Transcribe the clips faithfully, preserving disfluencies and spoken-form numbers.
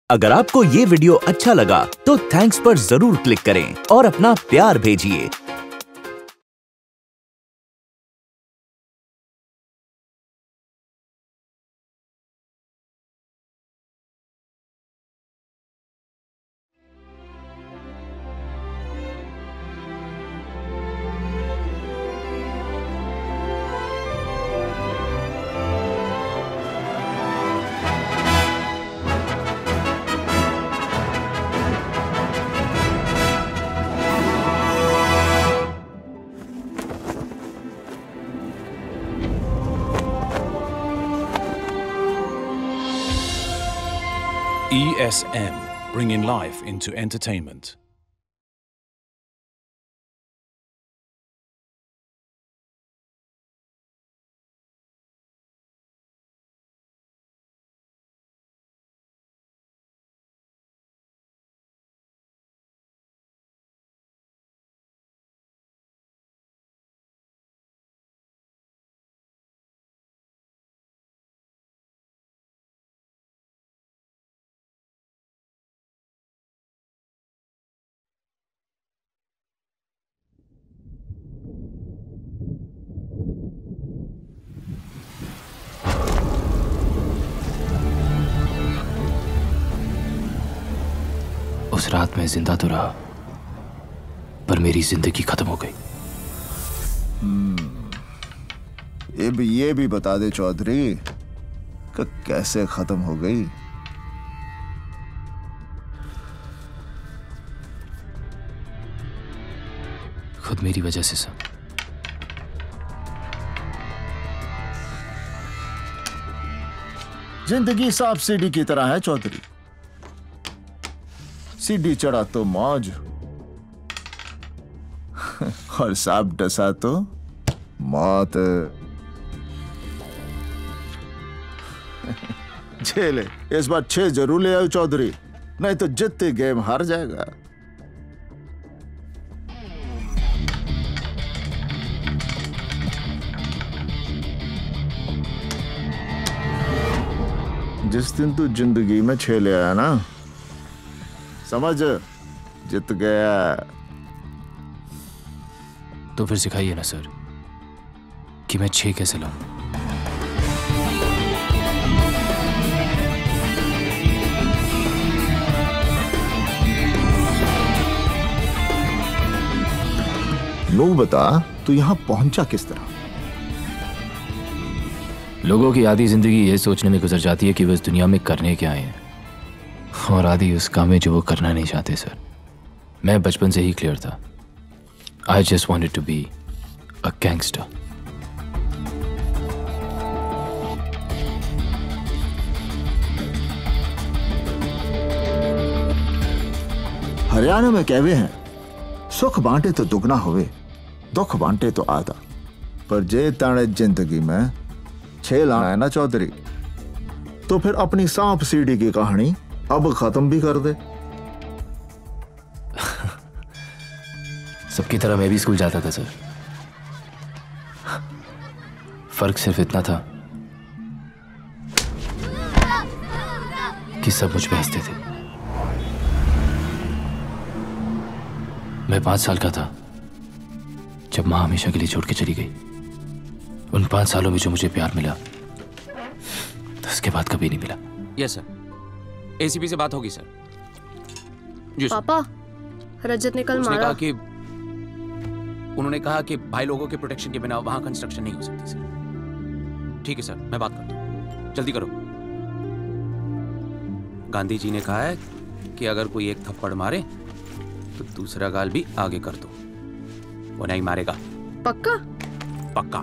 अगर आपको ये वीडियो अच्छा लगा तो थैंक्स पर जरूर क्लिक करें और अपना प्यार भेजिए। E S M, bringing life into entertainment. उस रात मैं जिंदा तो रहा, पर मेरी जिंदगी खत्म हो गई। ये भी ये भी बता दे चौधरी कि कैसे खत्म हो गई। खुद मेरी वजह से सब। जिंदगी सांप सीढ़ी की तरह है चौधरी। सीढ़ी चढ़ा तो मौज और सांप डसा तो मौत। झेले इस बार छह जरूर ले आओ चौधरी, नहीं तो जितने गेम हार जाएगा। जिस दिन तू जिंदगी में छह ले आया ना, समझ जित गया। तो फिर सिखाइए ना सर कि मैं छह कैसे लाऊं। नू बता, तू यहां पहुंचा किस तरह? लोगों की आधी जिंदगी ये सोचने में गुजर जाती है कि वो इस दुनिया में करने क्या आए हैं, और आधी उस काम में जो वो करना नहीं चाहते। सर, मैं बचपन से ही क्लियर था। I just wanted to be a gangster. Haryana में कहवे हैं, सुख बांटे तो दुगना होवे, दुख बांटे तो आधा। पर जे ताने जिंदगी में छह लाना है ना चौधरी, तो फिर अपनी सांप सीढ़ी की कहानी अब खत्म भी कर दे। सबकी तरह मैं भी स्कूल जाता था सर। फर्क सिर्फ इतना था कि सब मुझ पे हंसते थे। मैं पांच साल का था जब मां हमेशा के लिए छोड़ के चली गई। उन पांच सालों में जो मुझे प्यार मिला, तो उसके बाद कभी नहीं मिला। यस सर, एसीपी से बात होगी सर। जी सर। पापा, रजत ने कल उसने मारा। कहा कि उन्होंने कहा कि भाई लोगों के प्रोटेक्शन के बिना वहां कंस्ट्रक्शन नहीं हो सकती सर। ठीक है सर, मैं बात करता हूँ, जल्दी करो। गांधी जी ने कहा है कि अगर कोई एक थप्पड़ मारे तो दूसरा गाल भी आगे कर दो। वो नहीं मारेगा। पक्का? पक्का।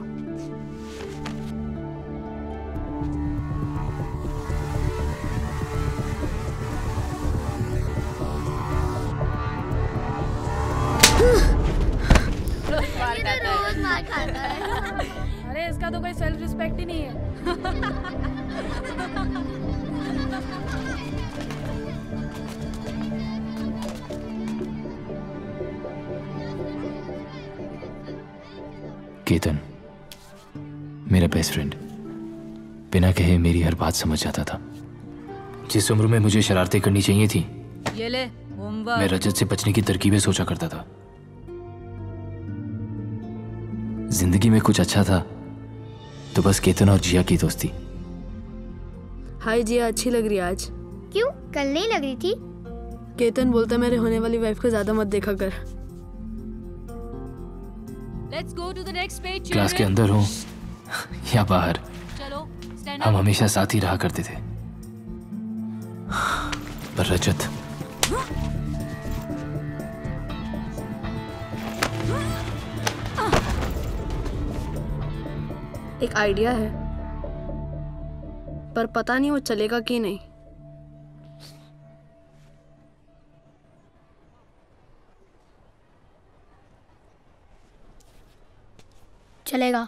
रोज मार खाता है। अरे इसका तो कोई सेल्फ रिस्पेक्ट ही नहीं है। केतन, मेरा बेस्ट फ्रेंड, बिना कहे मेरी हर बात समझ जाता था। जिस उम्र में मुझे शरारतें करनी चाहिए थी, ये ले होमवर्क। मैं रजत से बचने की तरकीबें सोचा करता था। जिंदगी में कुछ अच्छा था तो बस केतन और जिया की दोस्ती। हाय जिया, अच्छी लग रही है आज। क्यों, कल नहीं लग रही थी? केतन बोलता मेरे होने वाली वाइफ को ज्यादा मत देखा कर। Let's go to the next page, class के children. अंदर हो या बाहर, चलो, stand हम up. हमेशा साथ ही रहा करते थे। पर रजत, एक आइडिया है, पर पता नहीं वो चलेगा कि नहीं। चलेगा।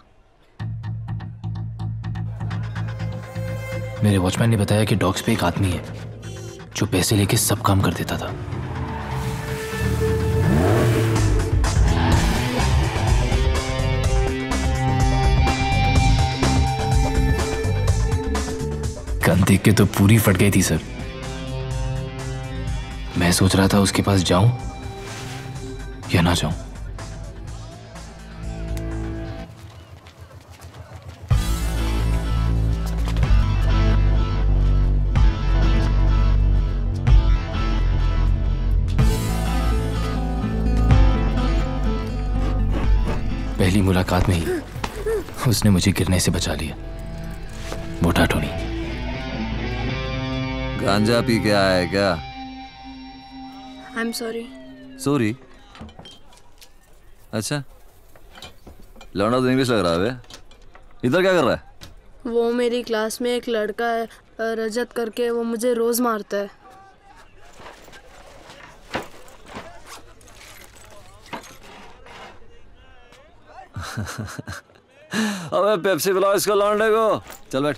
मेरे वॉचमैन ने बताया कि डॉग्स पे एक आदमी है जो पैसे लेके सब काम कर देता था। गन देख के तो पूरी फट गई थी सर। मैं सोच रहा था उसके पास जाऊं या ना जाऊं। पहली मुलाकात में ही उसने मुझे गिरने से बचा लिया। मोटा टोनी। गांजा पी के आया है क्या? I am sorry. सॉरी? अच्छा, लौंडा तो इंग्लिश लग रहा है बे। इधर क्या कर रहा है? वो मेरी क्लास में एक लड़का है रजत करके, वो मुझे रोज मारता है। अबे पेप्सी पिलाओ इसको लौंडे को। चल बैठ।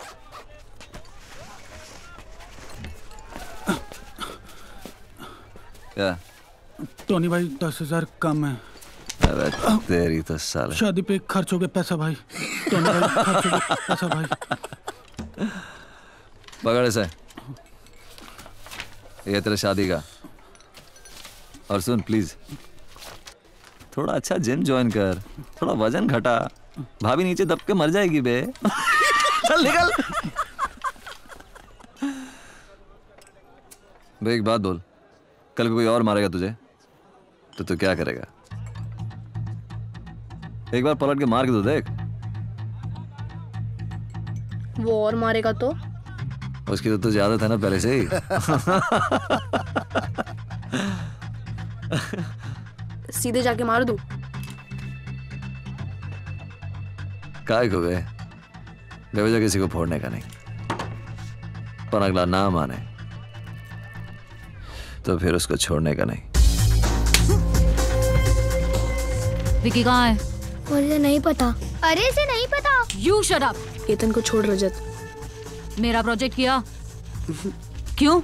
क्या? टोनी भाई दस हजार कम है। अबे तेरी तो साले। शादी पे खर्च हो गया पैसा भाई। टोनी भाई खर्च हो गया पैसा भाई। पकड़ इसे। ये तेरे शादी का। और सुन प्लीज, थोड़ा अच्छा जिम ज्वाइन कर, थोड़ा वजन घटा। भाभी नीचे दब के मर जाएगी बे। चल निकल। बे एक बात बोल, कल कोई और मारेगा तुझे तो तू क्या करेगा? एक बार पलट के मार के तो देख। वो और मारेगा तो? उसकी तो तुझे आदत है ना पहले से ही। सीधे जाके मार दूं? काय को बे, बेवजह किसी को फोड़ने का नहीं। पर अगला ना माने तो फिर उसको छोड़ने का नहीं। विकी कहाँ है? मुझे नहीं पता। अरे इसे नहीं पता। You shut up. केतन को छोड़ रजत। मेरा प्रोजेक्ट किया? क्यों?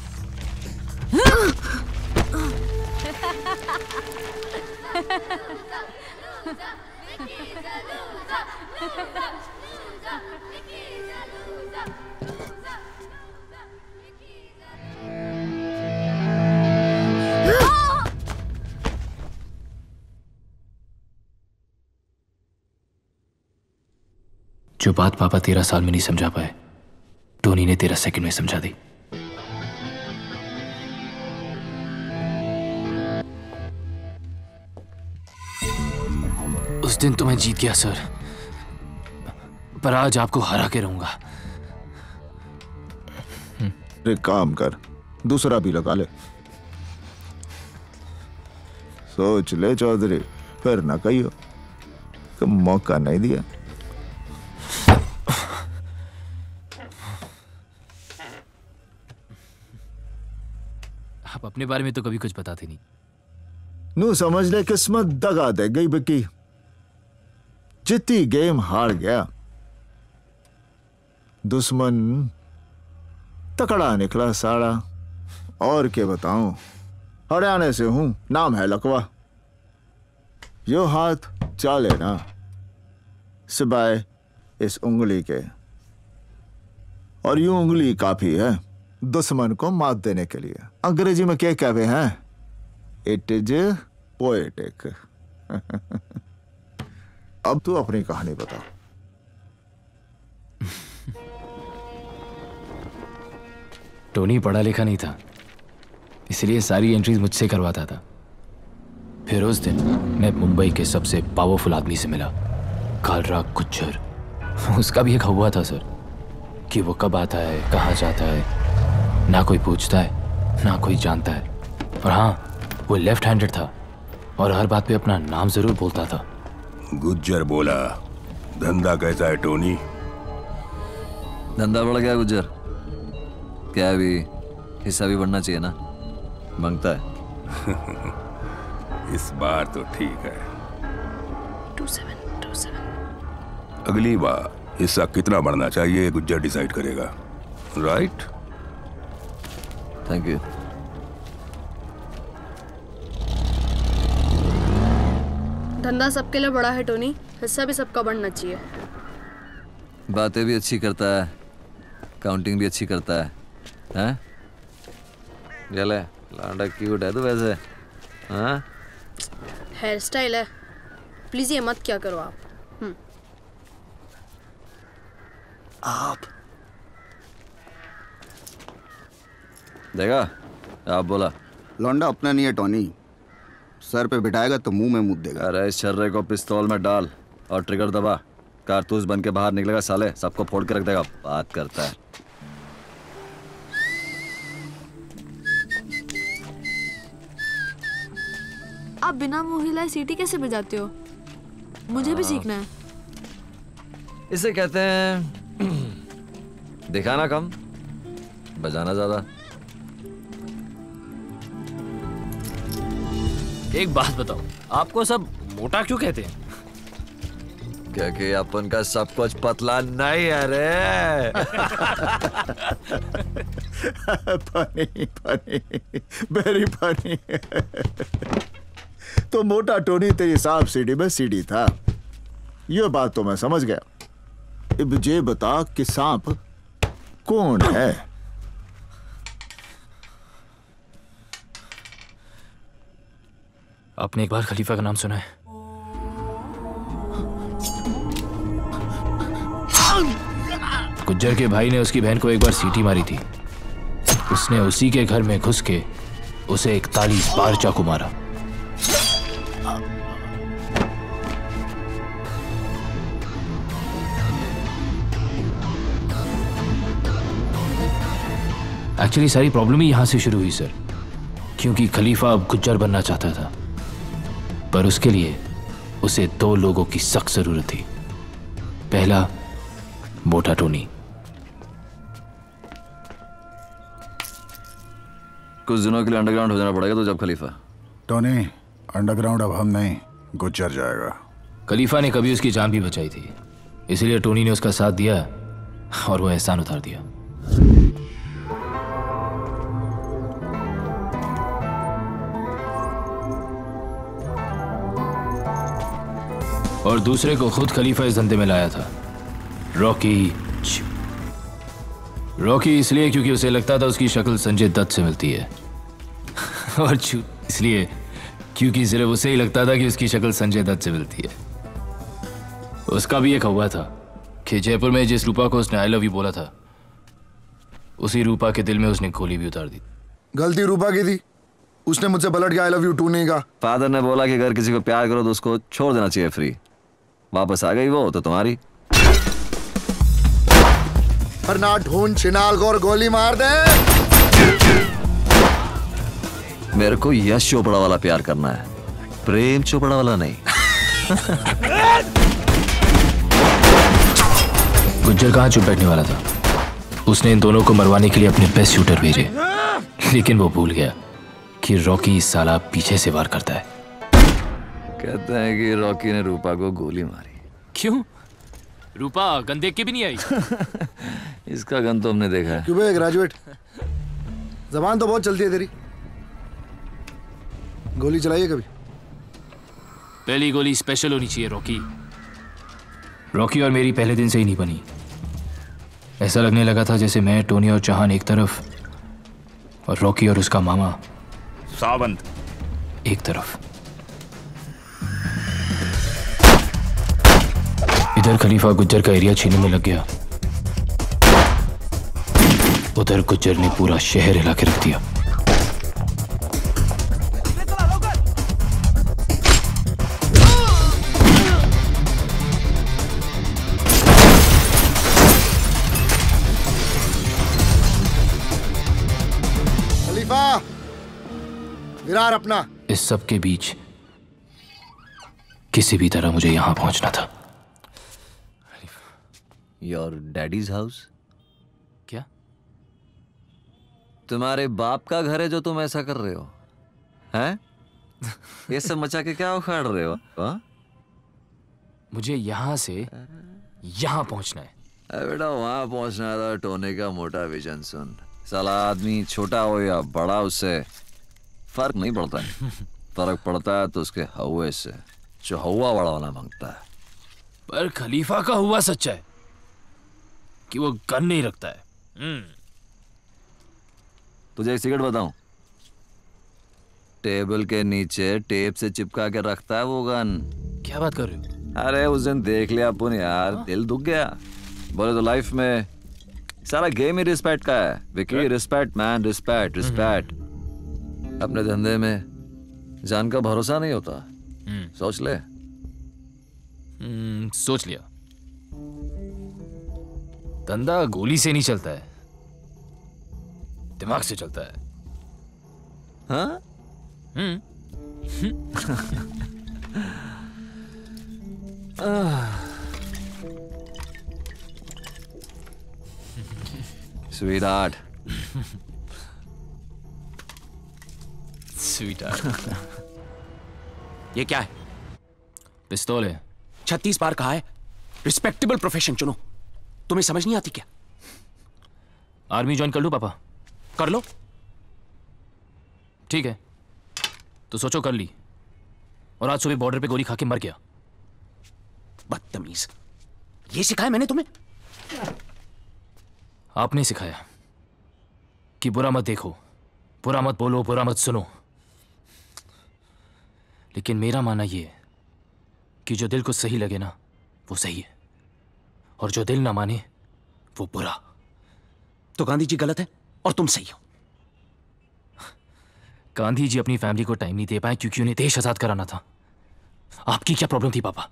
जो बात पापा तेरह साल में नहीं समझा पाए, टोनी ने तेरह सेकंड में समझा दी। उस दिन तो मैं जीत गया सर, पर आज आपको हरा के रहूंगा। एक काम कर, दूसरा भी लगा ले। सोच ले चौधरी, फिर ना कहियो कि मौका नहीं दिया। आप अपने बारे में तो कभी कुछ बताते नहीं। नू समझ ले किस्मत दगा दे गई बिकी। जितनी गेम हार गया, दुश्मन तकड़ा निकला साड़ा। और क्या बताऊं, हरियाणा से हूं, नाम है लकवा। यो हाथ चाले ना सिवाय इस उंगली के, और यूं उंगली काफी है दुश्मन को मात देने के लिए। अंग्रेजी में क्या कहते हैं? It is poetic. अब तू अपनी कहानी बता। टोनी पढ़ा लिखा नहीं था, इसलिए सारी एंट्रीज मुझसे करवाता था। फिर उस दिन मैं मुंबई के सबसे पावरफुल आदमी से मिला, कालराग गुज्जर। उसका भी एक हवा था सर, कि वो कब आता है, कहाँ जाता है, ना कोई पूछता है ना कोई जानता है। और हाँ, वो लेफ्ट हैंडेड था और हर बात पे अपना नाम जरूर बोलता था। गुज्जर बोला, धंधा कैसा है टोनी? धंधा बढ़ गया गुज्जर। क्या अभी हिस्सा भी बढ़ना चाहिए ना? मांगता है। इस बार तो ठीक है। Two seven two seven. अगली बार हिस्सा कितना बढ़ना चाहिए गुज्जर डिसाइड करेगा, राइट? Thank you. धंधा सबके लिए बड़ा है टोनी, हिस्सा भी सबका बढ़ना चाहिए। बातें भी अच्छी करता है, काउंटिंग भी अच्छी करता है। हैं? चले, लांडा क्यूट है तो वैसे। हाँ? हेयर स्टाइल है, प्लीज ये मत क्या करो आप। हम्म। आप देखा? आप बोला लौंडा अपना नहीं है टोनी, सर पे बिठाएगा तो मुंह में मुंह देगा। अरे इस छर्रे को पिस्तौल में डाल और ट्रिगर दबा, कारतूस बन के बाहर निकलेगा साले, सबको फोड़ के रख देगा। बात करता है। आप बिना मुंह हिलाए सीटी कैसे बजाते हो? मुझे भी सीखना है। इसे कहते हैं दिखाना कम, बजाना ज्यादा। एक बात बताओ, आपको सब मोटा क्यों कहते हैं? क्योंकि अपन का सब कुछ पतला नहीं है रे। Funny funny, very funny. तो मोटा टोनी तेरी सांप सीढ़ी में सीढ़ी था, ये बात तो मैं समझ गया। अब ये बता कि सांप कौन है? आपने एक बार खलीफा का नाम सुना है? गुज्जर के भाई ने उसकी बहन को एक बार सीटी मारी थी। उसने उसी के घर में घुस के उसे इकतालीस बार चाकू मारा। एक्चुअली सारी प्रॉब्लम ही यहां से शुरू हुई सर, क्योंकि खलीफा अब गुज्जर बनना चाहता था, पर उसके लिए उसे दो लोगों की सख्त जरूरत थी। पहला, मोटा टोनी। कुछ दिनों के लिए अंडरग्राउंड हो जाना पड़ेगा तो जब खलीफा। टोनी, अंडरग्राउंड अब हम नहीं, गुज्जर जाएगा। खलीफा ने कभी उसकी जान भी बचाई थी, इसलिए टोनी ने उसका साथ दिया और वो एहसान उतार दिया। और दूसरे को खुद खलीफा इस धंधे में लाया था, रॉकी। रॉकी इसलिए क्योंकि उसे लगता था उसकी शक्ल संजय दत्त से मिलती है, और चू इसलिए क्योंकि सिर्फ उसे ही लगता था कि उसकी शक्ल संजय दत्त से मिलती है। उसका भी एक हवा था कि जयपुर में जिस रूपा को उसने आई लव यू बोला था, उसी रूपा के दिल में उसने गोली भी उतार दी। गलती रूपा की थी, उसने मुझसे पलट के आई लव यू टू नहीं कहा। फादर ने बोला कि अगर किसी को प्यार करो तो उसको छोड़ देना चाहिए फ्री। वापस आ गई वो तो तुम्हारी। वरना ढूंढ छिनाल को और गोली मार दे। मेरे को यश चोपड़ा वाला प्यार करना है, प्रेम चोपड़ा वाला नहीं। गुज्जर कहाँ चुप बैठने वाला था। उसने इन दोनों को मरवाने के लिए अपने बेस्ट शूटर भेजे, लेकिन वो भूल गया कि रॉकी इस साला पीछे से वार करता है। कहते हैं कि रॉकी ने रूपा को गोली मारी। क्यों? रूपा गन देख के भी नहीं आई। इसका गन तो हमने देखा है। क्यों बे ग्रेजुएट, जबान तो बहुत चलती है तेरी। गोली चलाइए कभी? पहली गोली स्पेशल होनी चाहिए रॉकी। रॉकी और मेरी पहले दिन से ही नहीं बनी। ऐसा लगने लगा था जैसे मैं, टोनी और चौहान एक तरफ और रॉकी और उसका मामा सावंत एक तरफ। इधर खलीफा गुज्जर का एरिया छीनने में लग गया, उधर गुज्जर ने पूरा शहर हिला के रख दिया। खलीफा, विरार अपना। इस सब के बीच किसी भी तरह मुझे यहां पहुंचना था। Your daddy's house? क्या? तुम्हारे बाप का घर है जो तुम ऐसा कर रहे हो, हैं? ये सब मचा के क्या उखाड़ रहे हो? हा? मुझे यहां से यहां पहुंचना है। बेटा वहां पहुंचना था टोने का मोटा विजन सुन। साला आदमी छोटा हो या बड़ा उससे फर्क नहीं पड़ता है। फर्क पड़ता है तो उसके हवा से, जो हवा बड़ा वाला मांगता है। पर खलीफा का हुआ सच्चा है कि वो गन नहीं रखता है। तुझे एक सिगरेट बताऊं? टेबल के नीचे टेप से चिपका के रखता है वो गन। क्या बात कर रहे हो? अरे उस दिन देख लिया अपन यार, दिल दुख गया। बोले तो लाइफ में सारा गेम ही रिस्पेक्ट का है Vicky. Respect man, respect respect. अपने धंधे में जान का भरोसा नहीं होता। सोच ले। सोच लिया। धंधा गोली से नहीं चलता है, दिमाग से चलता है। हाँ? हम्म। स्वीटहार्ट। स्वीटहार्ट। ये क्या है? पिस्तौल है। छत्तीस बार कहा है रिस्पेक्टेबल प्रोफेशन चुनो। तुम्हें समझ नहीं आती क्या? आर्मी ज्वाइन कर लूं पापा? कर लो। ठीक है तो सोचो कर ली, और आज सुबह बॉर्डर पे गोली खा के मर गया। बदतमीज। ये सिखाया मैंने तुम्हें? आपने सिखाया कि बुरा मत देखो, बुरा मत बोलो, बुरा मत सुनो। लेकिन मेरा मानना यह है कि जो दिल को सही लगे ना वो सही है, और जो दिल ना माने वो बुरा। तो गांधी जी गलत है और तुम सही हो। गांधी जी अपनी फैमिली को टाइम नहीं दे पाए क्योंकि उन्हें देश आजाद कराना था। आपकी क्या प्रॉब्लम थी पापा?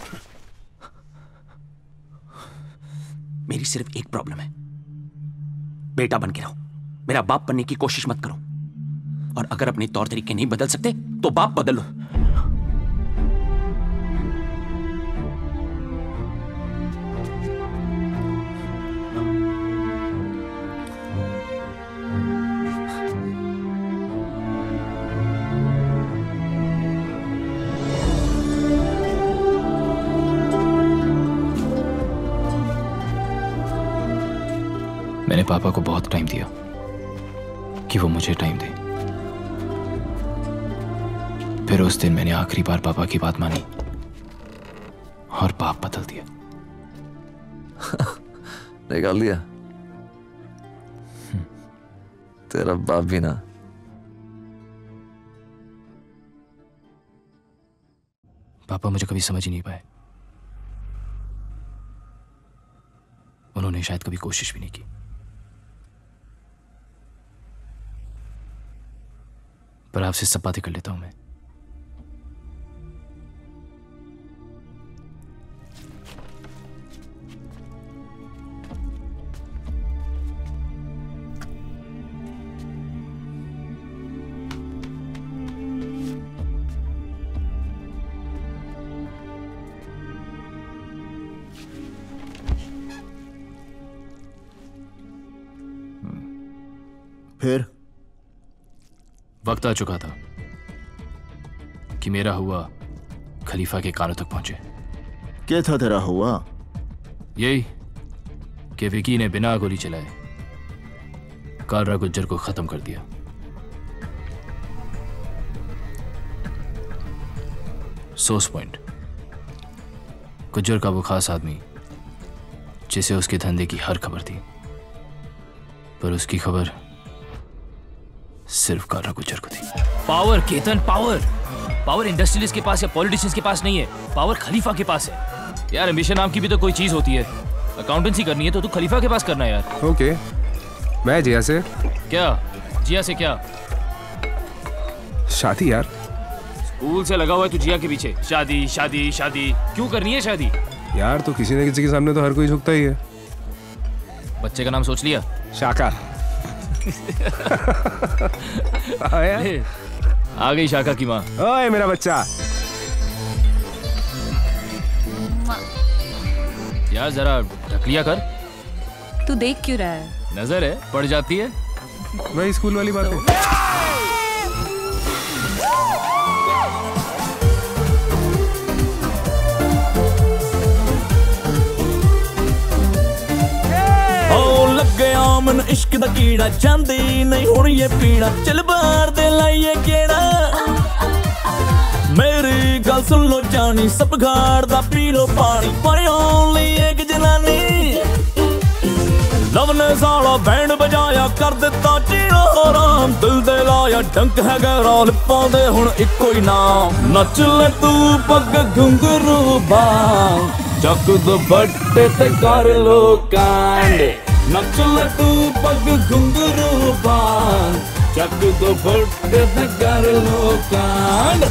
मेरी सिर्फ एक प्रॉब्लम है, बेटा बन के रहो, मेरा बाप बनने की कोशिश मत करो। और अगर अपने तौर तरीके नहीं बदल सकते तो बाप बदल लो। मैंने पापा को बहुत टाइम दिया कि वो मुझे टाइम दे। फिर उस दिन मैंने आखिरी बार पापा की बात मानी और बाप बदल दिया। निकाल दिया तेरा बाप भी ना। पापा मुझे कभी समझ ही नहीं पाए। उन्होंने शायद कभी कोशिश भी नहीं की। पर आपसे सब बातें कर लेता हूं मैं। फिर वक्त आ चुका था कि मेरा हुआ खलीफा के कानों तक पहुंचे। क्या था तेरा हुआ? यही कि विकी ने बिना गोली चलाए कालरा गुज्जर को खत्म कर दिया। सोर्स पॉइंट, गुज्जर का वो खास आदमी जिसे उसके धंधे की हर खबर थी, पर उसकी खबर सिर्फ कारा गुज्जर को थी। Power Ketan, power power industrialist के पास या पॉलिटिशियंस के पास नहीं है, पावर खलीफा के पास है। यार एम्बिशन नाम की भी तो कोई चीज होती है। अकाउंटेंसी करनी है तो तू खलीफा के पास करना है यार। ओके मैं जिया से। क्या जिया से? क्या शादी यार। स्कूल से लगा हुआ है तू जिया के पीछे। शादी शादी शादी क्यों करनी है शादी? यार तो किसी न किसी के सामने तो हर कोई झुकता ही है। बच्चे का नाम सोच लिया? शाका। आ गई शाका की माँ। ओए मेरा बच्चा। यार जरा ढक लिया कर। तू देख क्यों रहा है? नजर है पड़ जाती है। वही स्कूल वाली बात है। गया मन इश्क दा कीड़ा, चांदी नहीं हुण ये पीड़ा, चल बाहर दे लाइए केड़ा। मेरी गल सुन लो जानी, सब घाड़ दा पी लो पानी, पर ओनली एक जनानी। लव ने साला बैंड बजाया, कर दिता चीड़ा हराम, दिल दे लाया डंक है गहरा, लिप्पां दे हुण इक्को ही नाम। नच ले तू पग घुंघरू बांग, चक दुपट्टे ते कर लो कांड। नच ले तू पग घुंघरू बांग, चक दुपट्टे ते कर लो कांड।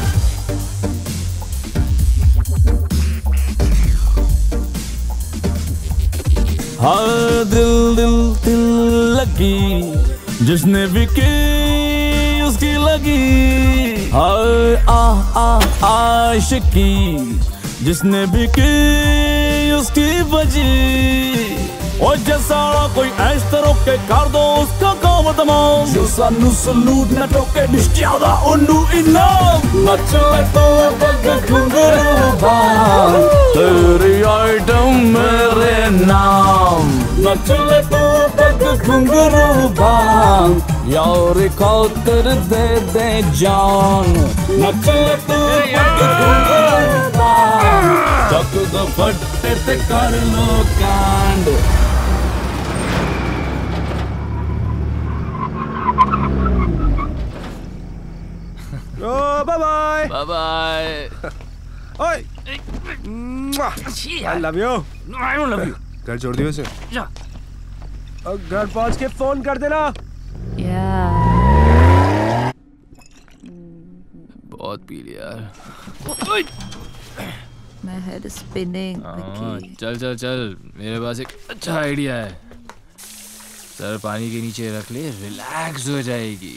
हाँ दिल दिल दिल लगी, जिसने भी की उसकी लगी। हाँ आ आ आशिकी, जिसने भी की उसकी बजी। और जैसा कोई ऐश तरह के कर दो उसका काम तमाम, जो सानू सलूट न टोके निश्चियादा उन्नू इनाम। नच ले तो पग घुंघरू बांग, तेरी आइटम मेरे नाम। नच ले तो पग घुंघरू बांग, यार खातिर दे दे जान। नच ले तो पग घुंघरू बांग, चक दुपट्टे ते कर लो कांड। Oh bye bye bye bye. ओए I love you. I don't love you. घर छोड़ दियो इसे। जा। और घर पहुंच के फोन कर देना। यार बहुत पी लिया यार। My head is spinning. हाँ, चल चल चल, मेरे पास एक अच्छा आइडिया है। सर पानी के नीचे रख ले, रिलैक्स हो जाएगी।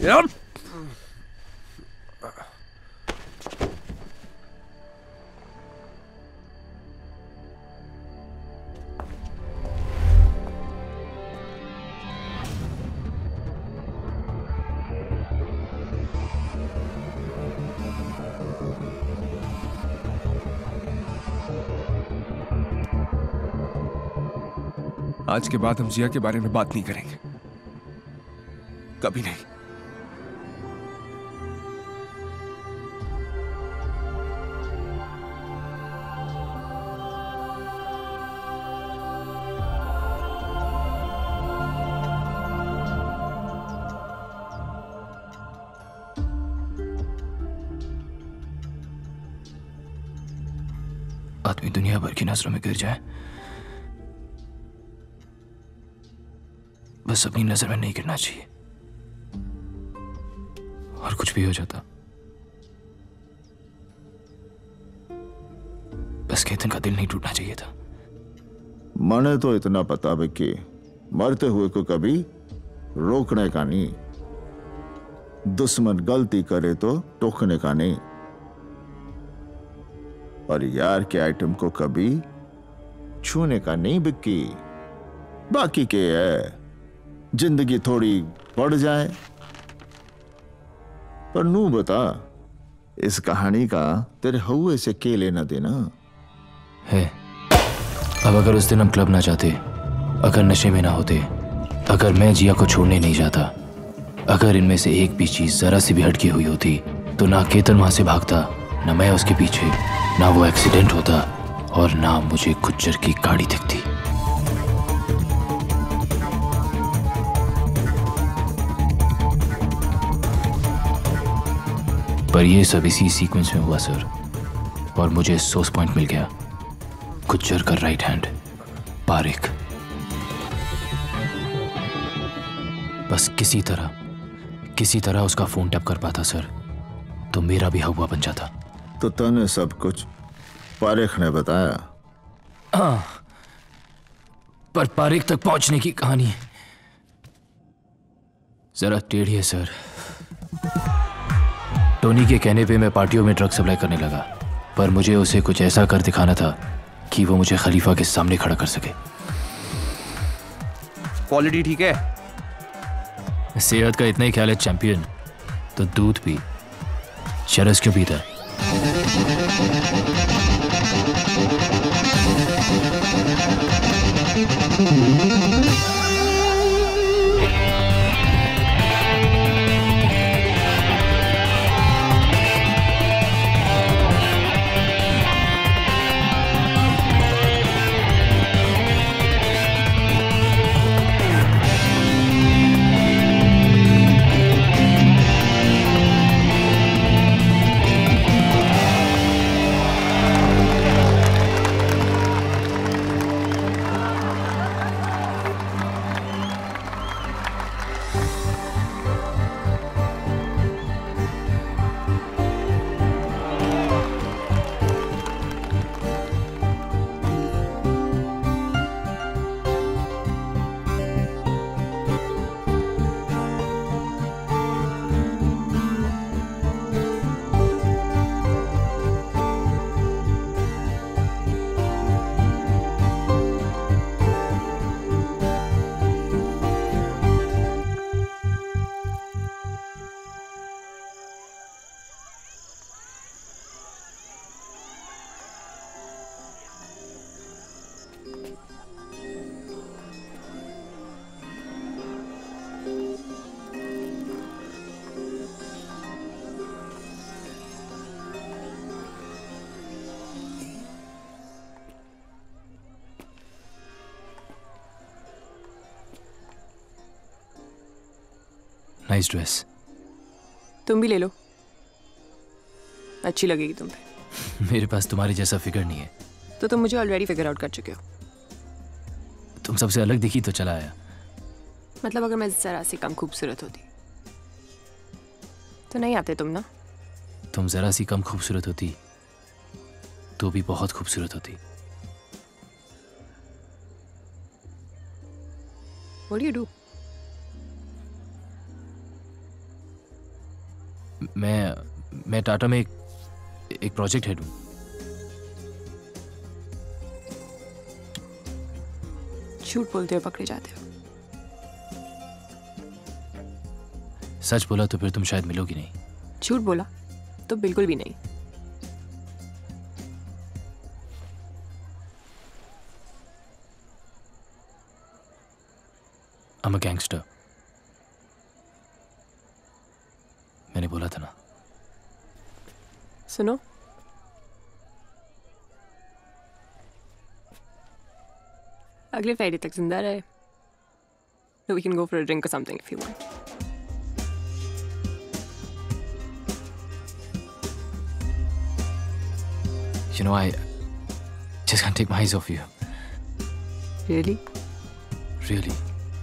Yep. आज के बाद हम जिया के बारे में बात नहीं करेंगे, कभी नहीं। आदमी दुनिया भर की नजरों में गिर जाए, बस अपनी नजर में नहीं गिरना चाहिए। और कुछ भी हो जाता, बस केतन का दिल नहीं टूटना चाहिए था। मैंने तो इतना पता भी कि मरते हुए को कभी रोकने का नहीं, दुश्मन गलती करे तो टोकने का नहीं, और यार के आइटम को कभी छूने का नहीं बिक्की। बाकी के है जिंदगी थोड़ी बढ़ जाए, पर नू बता इस कहानी का तेरे हुए से के लेना देना है। अब अगर उस दिन हम क्लब ना जाते, अगर नशे में ना होते, अगर मैं जिया को छोड़ने नहीं जाता, अगर इनमें से एक भी चीज जरा सी भी हटकी हुई होती, तो ना केतन वहां से भागता, ना मैं उसके पीछे, ना वो एक्सीडेंट होता, और ना मुझे गुज्जर की गाड़ी दिखती। पर ये सब इसी सीक्वेंस में हुआ सर, और मुझे सोर्स पॉइंट मिल गया, गुज्जर का राइट हैंड पारिक। बस किसी तरह किसी तरह उसका फोन टैप कर पाता सर, तो मेरा भी हवा बन जाता। तो तने सब कुछ पारिक ने बताया? हाँ, पर पारिक तक पहुंचने की कहानी जरा टेढ़ी है सर। टोनी के कहने पे मैं पार्टियों में ड्रग सप्लाई करने लगा, पर मुझे उसे कुछ ऐसा कर दिखाना था कि वो मुझे खलीफा के सामने खड़ा कर सके। क्वालिटी ठीक है? सेहत का इतना ही ख्याल है चैंपियन, तो दूध पी, चरस क्यों पीता है? Nice dress. तुम भी ले लो, अच्छी लगेगी तुम पे। मेरे पास तुम्हारे जैसा फिगर नहीं है। तो तुम मुझे ऑलरेडी फिगर आउट कर चुके हो। तुम सबसे अलग दिखी तो चला आया। मतलब अगर मैं जरा सी कम खूबसूरत होती तो नहीं आते तुम ना? तुम जरा सी कम खूबसूरत होती तो भी बहुत खूबसूरत होती। What do you do? मैं मैं टाटा में एक, एक प्रोजेक्ट हेड हूँ। झूठ बोलते हुए पकड़े जाते हो। सच बोला तो फिर तुम शायद मिलोगी नहीं। झूठ बोला तो बिल्कुल भी नहीं। I'm a gangster। मैंने बोला था ना। सुनो, अगले फ्राइडे तक जिंदा रहे। So we can go for a drink or something if you want. You know, I just can't take my eyes off you. Really? Really?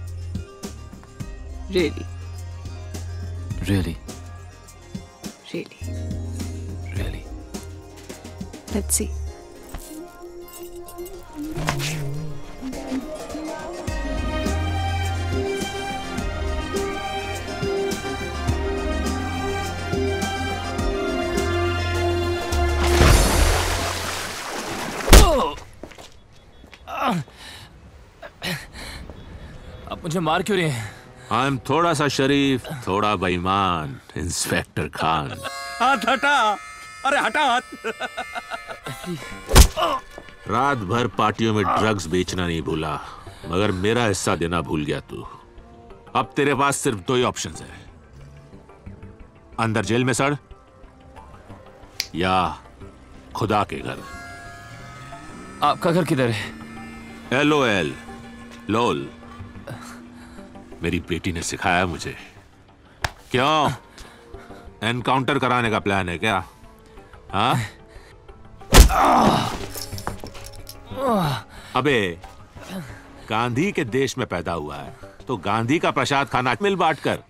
Really? Really? Really? Really? Let's see. आप मुझे मार क्यों रहे हैं? I am थोड़ा सा शरीफ, थोड़ा बेईमान, इंस्पेक्टर खान। हाथ हटा। अरे हटा हाथ। रात भर पार्टियों में ड्रग्स बेचना नहीं भूला, मगर मेरा हिस्सा देना भूल गया तू। अब तेरे पास सिर्फ दो ही ऑप्शंस है, अंदर जेल में सड़ या खुदा के घर। आपका घर किधर है? L O L, lol. मेरी बेटी ने सिखाया मुझे। क्यों, एनकाउंटर कराने का प्लान है क्या? हाँ? अबे, गांधी के देश में पैदा हुआ है तो गांधी का प्रसाद खाना मिल बांट कर।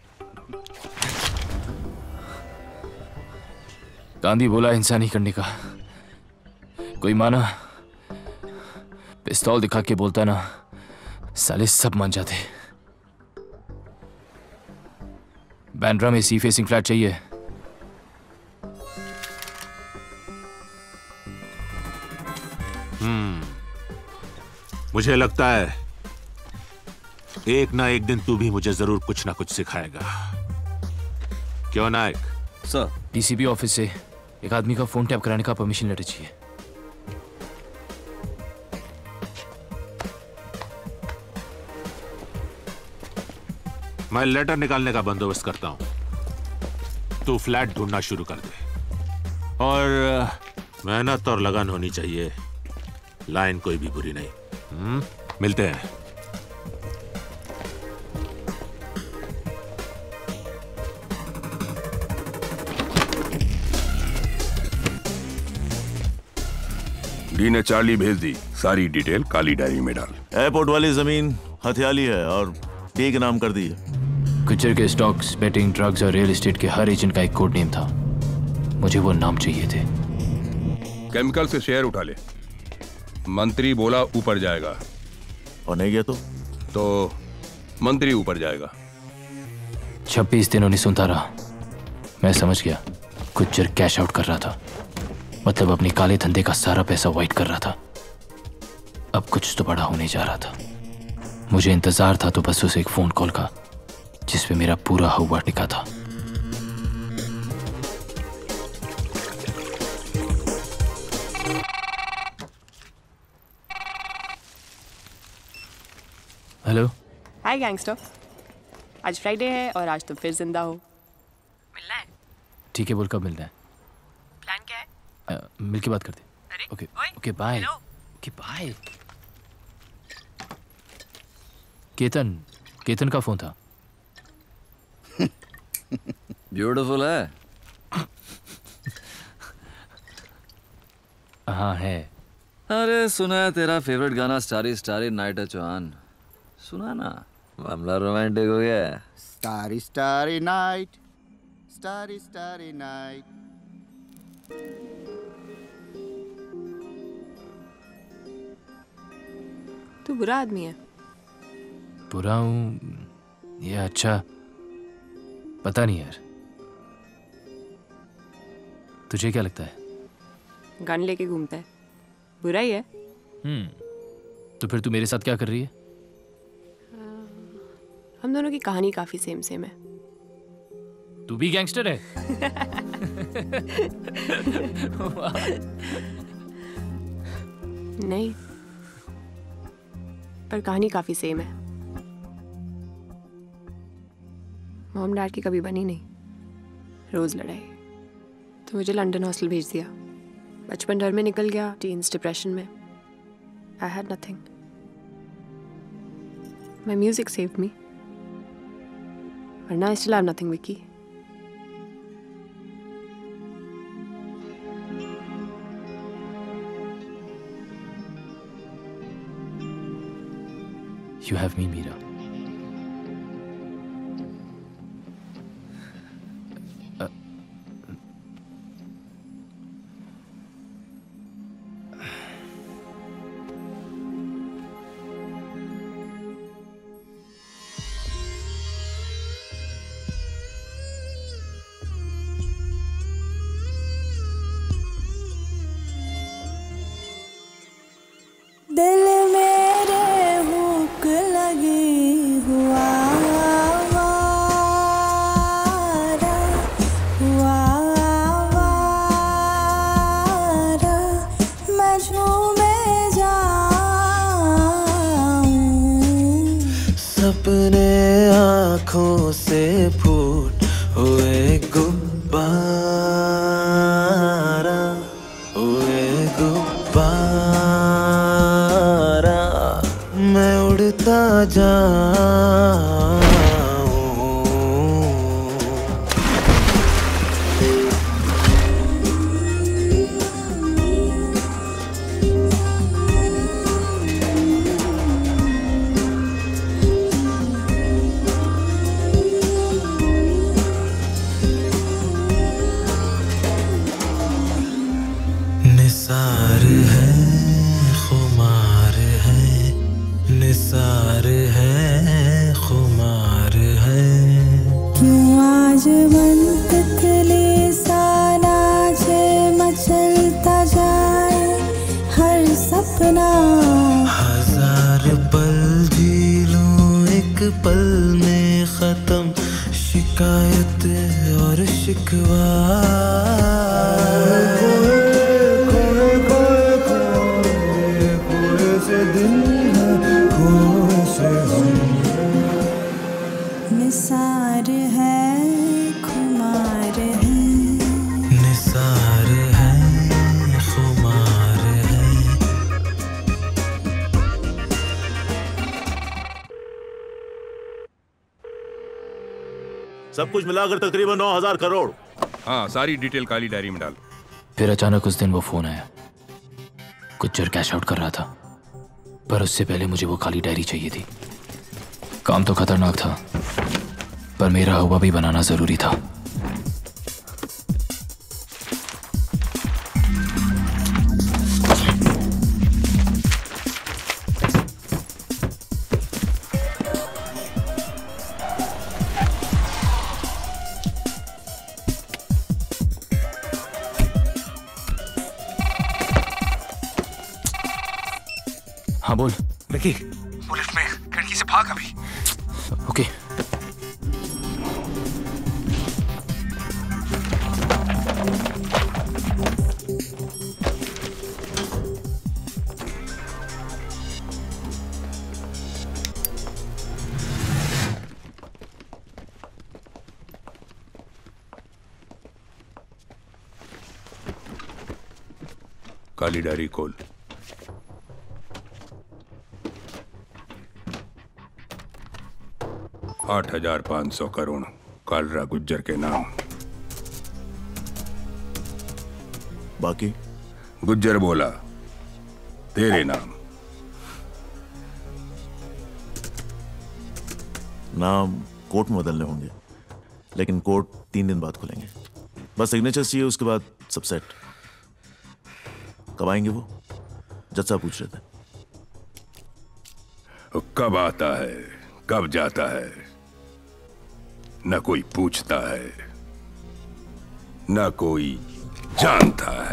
गांधी बोला हिंसा नहीं करने का। कोई माना? पिस्तौल दिखा के बोलता ना, साले सब मान जाते। बैंड्रा में सी फेसिंग फ्लैट चाहिए। हम्म, मुझे लगता है एक ना एक दिन तू भी मुझे जरूर कुछ ना कुछ सिखाएगा। क्यों नायक? सर, डीसीपी ऑफिस से एक आदमी का फोन टैप कराने का परमिशन लेटर चाहिए। मैं लेटर निकालने का बंदोबस्त करता हूं, तू फ्लैट ढूंढना शुरू कर दे। और मेहनत और लगन होनी चाहिए, लाइन कोई भी बुरी नहीं। हुँ? मिलते हैं। डी ने चार्ली भेज दी, सारी डिटेल काली डायरी में डाल। एयरपोर्ट वाली जमीन हथियाली है और डी के नाम कर दी है। गुज्जर के स्टॉक्स, बेटिंग, ड्रग्स और रियल एस्टेट के हर एजेंट का एक कोड नेम था। मुझे वो नाम चाहिए थे। केमिकल से शेयर उठा ले। मंत्री बोला ऊपर जाएगा, और नहीं गया तो तो मंत्री ऊपर जाएगा। छब्बीस दिनों ने सुनता रहा। मैं समझ गया, गुज्जर कैश आउट कर रहा था, मतलब अपने काले धंधे का सारा पैसा वाइट कर रहा था। अब कुछ तो बड़ा होने जा रहा था। मुझे इंतजार था तो बस उसे एक फोन कॉल का, जिसपे मेरा पूरा हुआ टिका था। हेलो। हाय गैंगस्टर, आज फ्राइडे है और आज तो फिर जिंदा हो। मिलना है? ठीक है, बोल कब मिलना है? प्लान क्या है? आ, मिल के बात करते। Okay okay bye. Okay bye. Ketan Ketan का फोन था। ब्यूटीफुल है। हाँ है। अरे सुना है तेरा फेवरेट गाना स्टारी स्टारी नाइट है चौहान, सुना ना, मामला रोमांटिक हो गया है। Starry starry night, starry starry night. तू बुरा आदमी है। बुरा हूँ या अच्छा पता नहीं यार। तुझे क्या लगता है? गन लेके घूमता है, बुरा ही है। हम्म, तो फिर तू मेरे साथ क्या कर रही है? हम दोनों की कहानी काफी सेम सेम है। तू भी गैंगस्टर है? नहीं, पर कहानी काफी सेम है। मॉम डैड की कभी बनी नहीं, रोज लड़ाई। तो मुझे लंदन हॉस्टल भेज दिया। बचपन डर में निकल गया, टीन्स डिप्रेशन में। I had nothing. My music saved me, वरना I still have nothing Vicky. You have me, Meera. Uh, दिल मेरे हुक लगी हुआ आवारा, हुआ आवारा, मैं झूमे जाऊं। सपने आँखों से फूट हुए गुब्बारा, हुए गुब्बारा, मैं उड़ता जाऊं। निसार है, खुमार है, निसार है, खुमार है। क्यों आज मन तितली सा नाचे, मचलता जाए हर सपना। हजार पल जी लूं एक पल में खत्म, शिकायत और शिकवा। निसार है, खुमार है, निसार है, खुमार है। सब कुछ मिलाकर तकरीबन नौ हजार करोड़। हाँ, सारी डिटेल काली डायरी में डाल। फिर अचानक उस दिन वो फोन आया। गुज्जर कैश आउट कर रहा था, पर उससे पहले मुझे वो काली डायरी चाहिए थी। काम तो खतरनाक था, पर मेरा हुआ भी बनाना जरूरी था। हाँ बोल। विकी, वो लिफ्ट में खिड़की से भाग अभी। ओके। काली डायरी खोल। आठ हजार पांच सौ करोड़ कालरा गुज्जर के नाम। बाकी गुज्जर बोला तेरे नाम। नाम कोर्ट में बदलने होंगे, लेकिन कोर्ट तीन दिन बाद खुलेंगे। बस सिग्नेचर चाहिए, उसके बाद सब सेट। कब आएंगे वो? जज साहब पूछ रहे थे। कब आता है, कब जाता है, न कोई पूछता है, न कोई जानता है।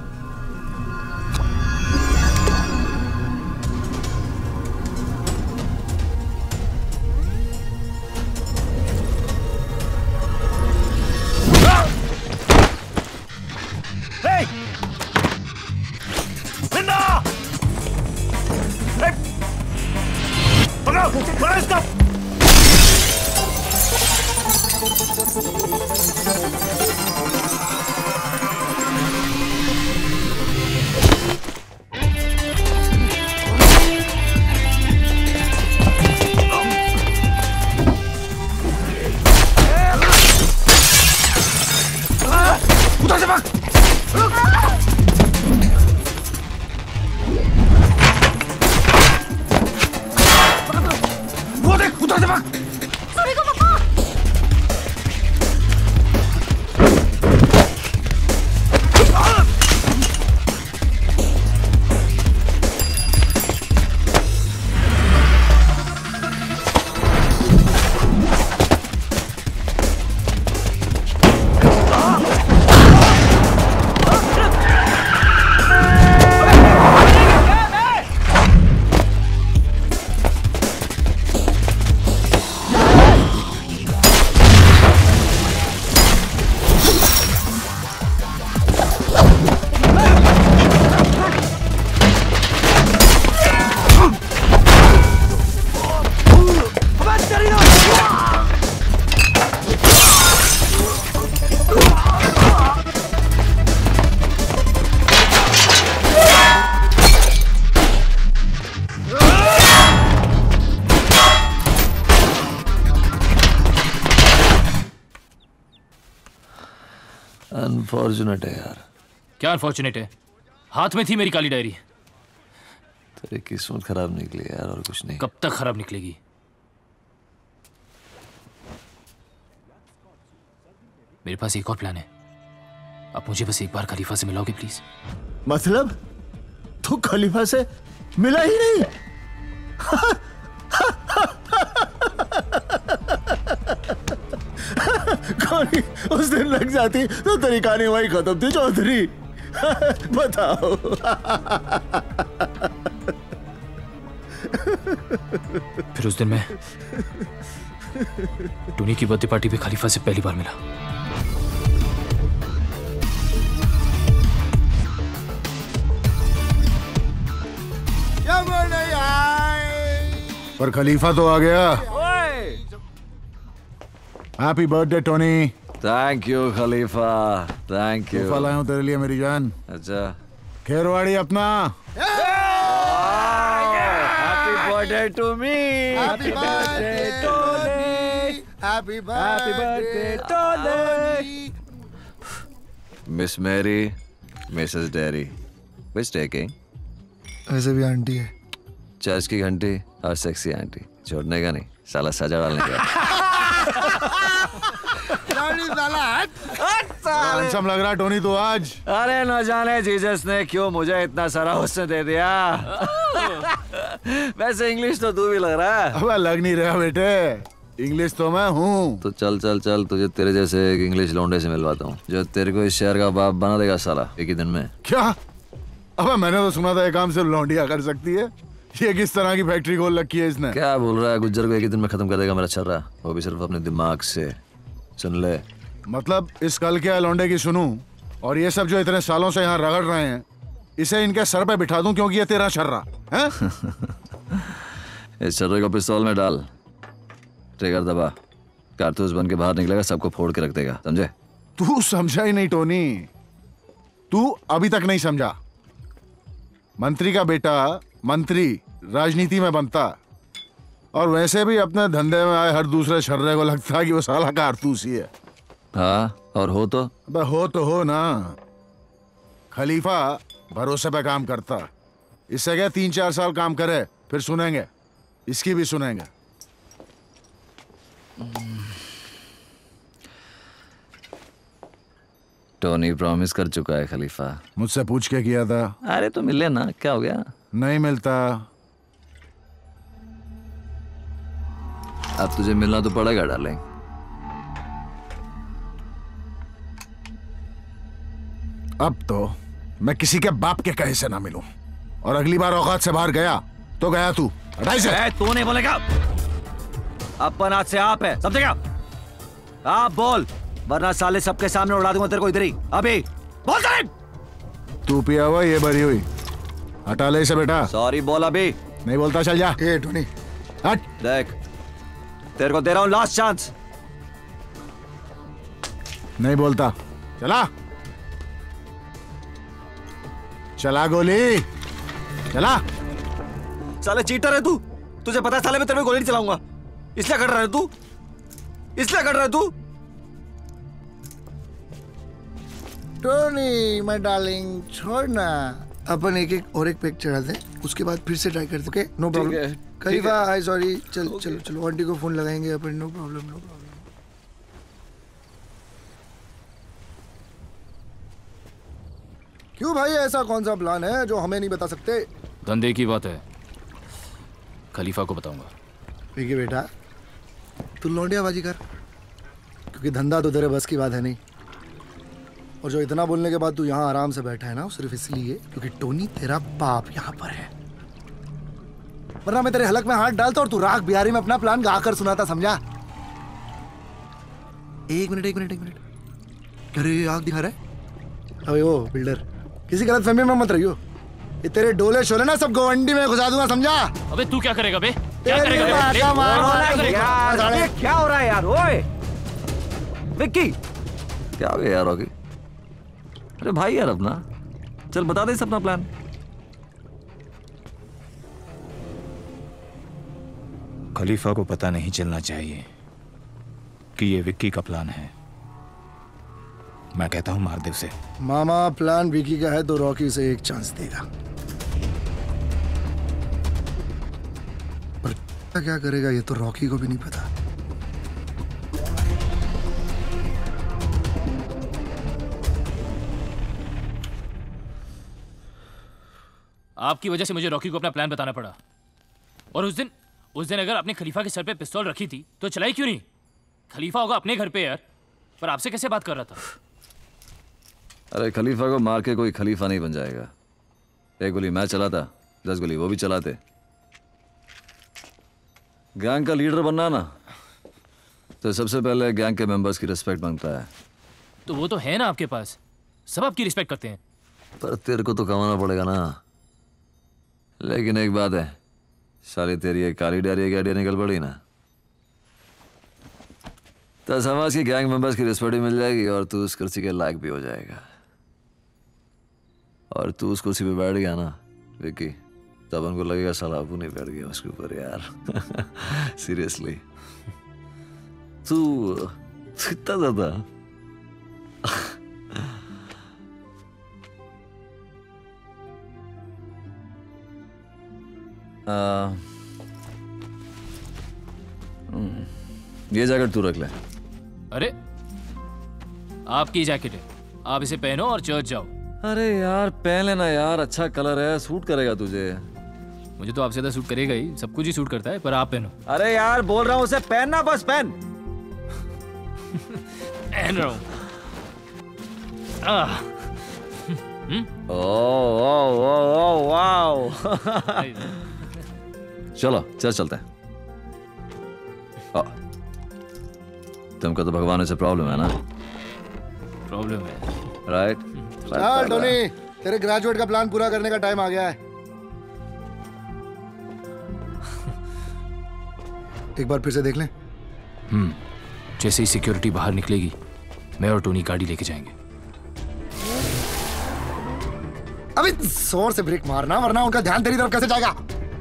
अनफॉर्चुनेट है यार। क्या अनफॉर्चुनेट है? हाथ में थी मेरी काली डायरी। तेरी किस्मत खराब निकली यार, और कुछ नहीं। कब तक खराब निकलेगी? मेरे पास एक और प्लान है। आप मुझे बस एक बार खलीफा से मिलाओगे प्लीज? मतलब तू खलीफा से मिला ही नहीं? कौन उस दिन लग जाती तो तेरी कहानी वही खत्म थी चौधरी। बताओ। फिर उस दिन मैं टोनी की बर्थडे पार्टी पे खलीफा से पहली बार मिला। पर खलीफा तो आ गया। Happy birthday Tony. Thank you Khalifa, thank you. तोहफा लाया हूं तेरे लिए मेरी जान। अच्छा खेरवाड़ी अपना। Happy birthday to me. Happy birthday Tony. Happy birthday Tony. Miss Mary, Mrs dairy, which taking? ऐसे भी आंटी है। चर्च की घंटी और सेक्सी आंटी, छोड़ने का नहीं, साला सजा डालने का। हैंडसम लग रहा टोनी तो आज। अरे न जाने जीसस ने क्यों मुझे इतना सारा हुस्न दे दिया। वैसे इंग्लिश तो तू भी लग रहा है। अब लग नहीं रहा बेटे, इंग्लिश तो मैं हूँ। तो चल चल चल, तुझे तेरे जैसे एक इंग्लिश लौंडे से मिलवाता हूँ जो तेरे को इस शहर का बाप बना देगा साला एक ही दिन में। क्या? अबे मैंने तो सुना था ये काम सिर्फ लौंडिया कर सकती है। ये किस तरह की फैक्ट्री खोल रखी है इसने? क्या बोल रहा है? गुज्जर को एक ही दिन में खत्म कर देगा मेरा छर्रा, वो भी सिर्फ अपने दिमाग से। सुन ले, मतलब इस कल के लौंडे की सुनूं और ये सब जो इतने सालों से यहाँ रगड़ रहे हैं इसे इनके सर पे बिठा दूं क्योंकि ये तेरा छर्रा है। इस छर्रे को पिस्तौल में डाल, ट्रिगर दबा, कारतूस बन के बाहर निकलेगा, सबको फोड़ के रख देगा, समझे? तू समझा ही नहीं टोनी, तू अभी तक नहीं समझा। मंत्री का बेटा मंत्री राजनीति में बनता, और वैसे भी अपने धंधे में आए हर दूसरे छर्रे को लगता है कि वो साला कारतूस ही है। हाँ, और हो तो बे हो तो हो ना। खलीफा भरोसे पे काम करता, इससे क्या तीन चार साल काम करे फिर सुनेंगे, इसकी भी सुनेंगे। टोनी प्रॉमिस कर चुका है खलीफा। मुझसे पूछ के किया था। अरे तो मिले ना, क्या हो गया? नहीं मिलता। अब तुझे मिलना तो पड़ेगा डार्लिंग। अब तो मैं किसी के बाप के कहे से ना मिलूं, और अगली बार औकात से बाहर गया तो गया तू। हटाई से। तू नहीं बोलेगा, अपन आज से आप है, समझेगा? आप बोल, वरना साले सबके सामने उड़ा दूंगा तेरे को इधर ही। अभी बोल दे। तू पिया हुआ ये भरी हुई, हटा ले इसे बेटा। सॉरी बोल। अभी नहीं बोलता, चल जा। ए टोनी हट। देख तेरे को दे रहा हूं लास्ट चांस। नहीं बोलता, चला चला गोली चला। साले चीटर है तू, तुझे पता है साले मैं तेरे पे गोली नहीं चलाऊंगा, इसलिए कर रहा है तू, इसलिए कर रहा है तू। टोनी माय डार्लिंग छोड़ ना, अपन एक एक और एक पैक चढ़ाते हैं, उसके बाद फिर से ट्राई करते। Okay no problem. Khalifa I sorry. चल चलो चलो आंटी को फोन लगाएंगे अपन। No problem no problem. क्यों भाई, ऐसा कौन सा प्लान है जो हमें नहीं बता सकते? धंधे की बात है, खलीफा को बताऊंगा। ठीक है बेटा, तू लौंडियाबाजी कर, क्योंकि धंधा तो तेरे बस की बात है नहीं। और जो इतना बोलने के बाद तू यहाँ आराम से बैठा है ना, सिर्फ इसलिए क्योंकि टोनी तेरा बाप यहाँ पर है, वरना मैं तेरे हलक में हाथ डालता और तू राग बिहारी में अपना प्लान गा कर सुनाता, समझा? एक मिनट एक मिनट एक मिनट, अरे आग दिखा रहा है। अबे वो बिल्डर, किसी गलत फहमी में मत रहियो, ये तेरे डोले शोले ना सब गोवंडी में घुसा दूंगा, समझा? अबे तू क्या करेगा बे? क्या करेगा? यार ये क्या हो रहा है यार? ओए विक्की, क्या हो गया यार? होगी अरे भाई यार अपना, चल बता दे अपना प्लान। खलीफा को पता नहीं चलना चाहिए कि ये विक्की का प्लान है। मैं कहता हूं मार दे उसे। मामा प्लान विकी का है तो रॉकी से एक चांस देगा, पर क्या करेगा ये तो रॉकी को भी नहीं पता। आपकी वजह से मुझे रॉकी को अपना प्लान बताना पड़ा, और उस दिन उस दिन अगर आपने खलीफा के सर पे पिस्तौल रखी थी तो चलाई क्यों नहीं? खलीफा होगा अपने घर पे यार, पर आपसे कैसे बात कर रहा था? अरे खलीफा को मार के कोई खलीफा नहीं बन जाएगा। एक गोली मैं चलाता, दस गोली वो भी चलाते। गैंग का लीडर बनना ना तो सबसे पहले गैंग के मेंबर्स की रिस्पेक्ट मांगता है। तो वो तो है ना आपके पास, सब आपकी रिस्पेक्ट करते हैं। पर तेरे को तो कमाना पड़ेगा ना। लेकिन एक बात है, सारी तेरी एक काली डायरी की आइडिया निकल पड़ी ना, तो समाज की गैंग मेंबर्स की रिस्पेक्ट भी मिल जाएगी और तू उस कुर्सी के लायक भी हो जाएगा। और तू उस कुर्सी पे बैठ गया ना विक्की, तब उनको लगेगा साला अबू नहीं बैठ गया उसके ऊपर यार। सीरियसली तू इतना ज्यादा ये जैकेट तू रख ले। अरे आपकी जैकेट है, आप इसे पहनो और चर्च जाओ। अरे यार पहन लेना यार, अच्छा कलर है, सूट करेगा तुझे। मुझे तो आपसे ज्यादा सूट करेगा ही, सब कुछ ही सूट करता है, पर आप पहनो। अरे यार बोल रहा हूँ उसे पहनना, बस पहन। पहन रहा हूँ। Oh oh oh oh wow. चलो चल चलते हैं। तुमको तो भगवान से प्रॉब्लम है ना? प्रॉब्लम है राइट। चल टोनी, तेरे ग्रेजुएट का प्लान पूरा करने का टाइम आ गया है। एक बार फिर से देख लें। हम्म जैसे ही सिक्योरिटी बाहर निकलेगी, मैं और टोनी गाड़ी लेके जाएंगे। अभी जोर से ब्रेक मारना, वरना उनका ध्यान तेरी तरफ कैसे जाएगा?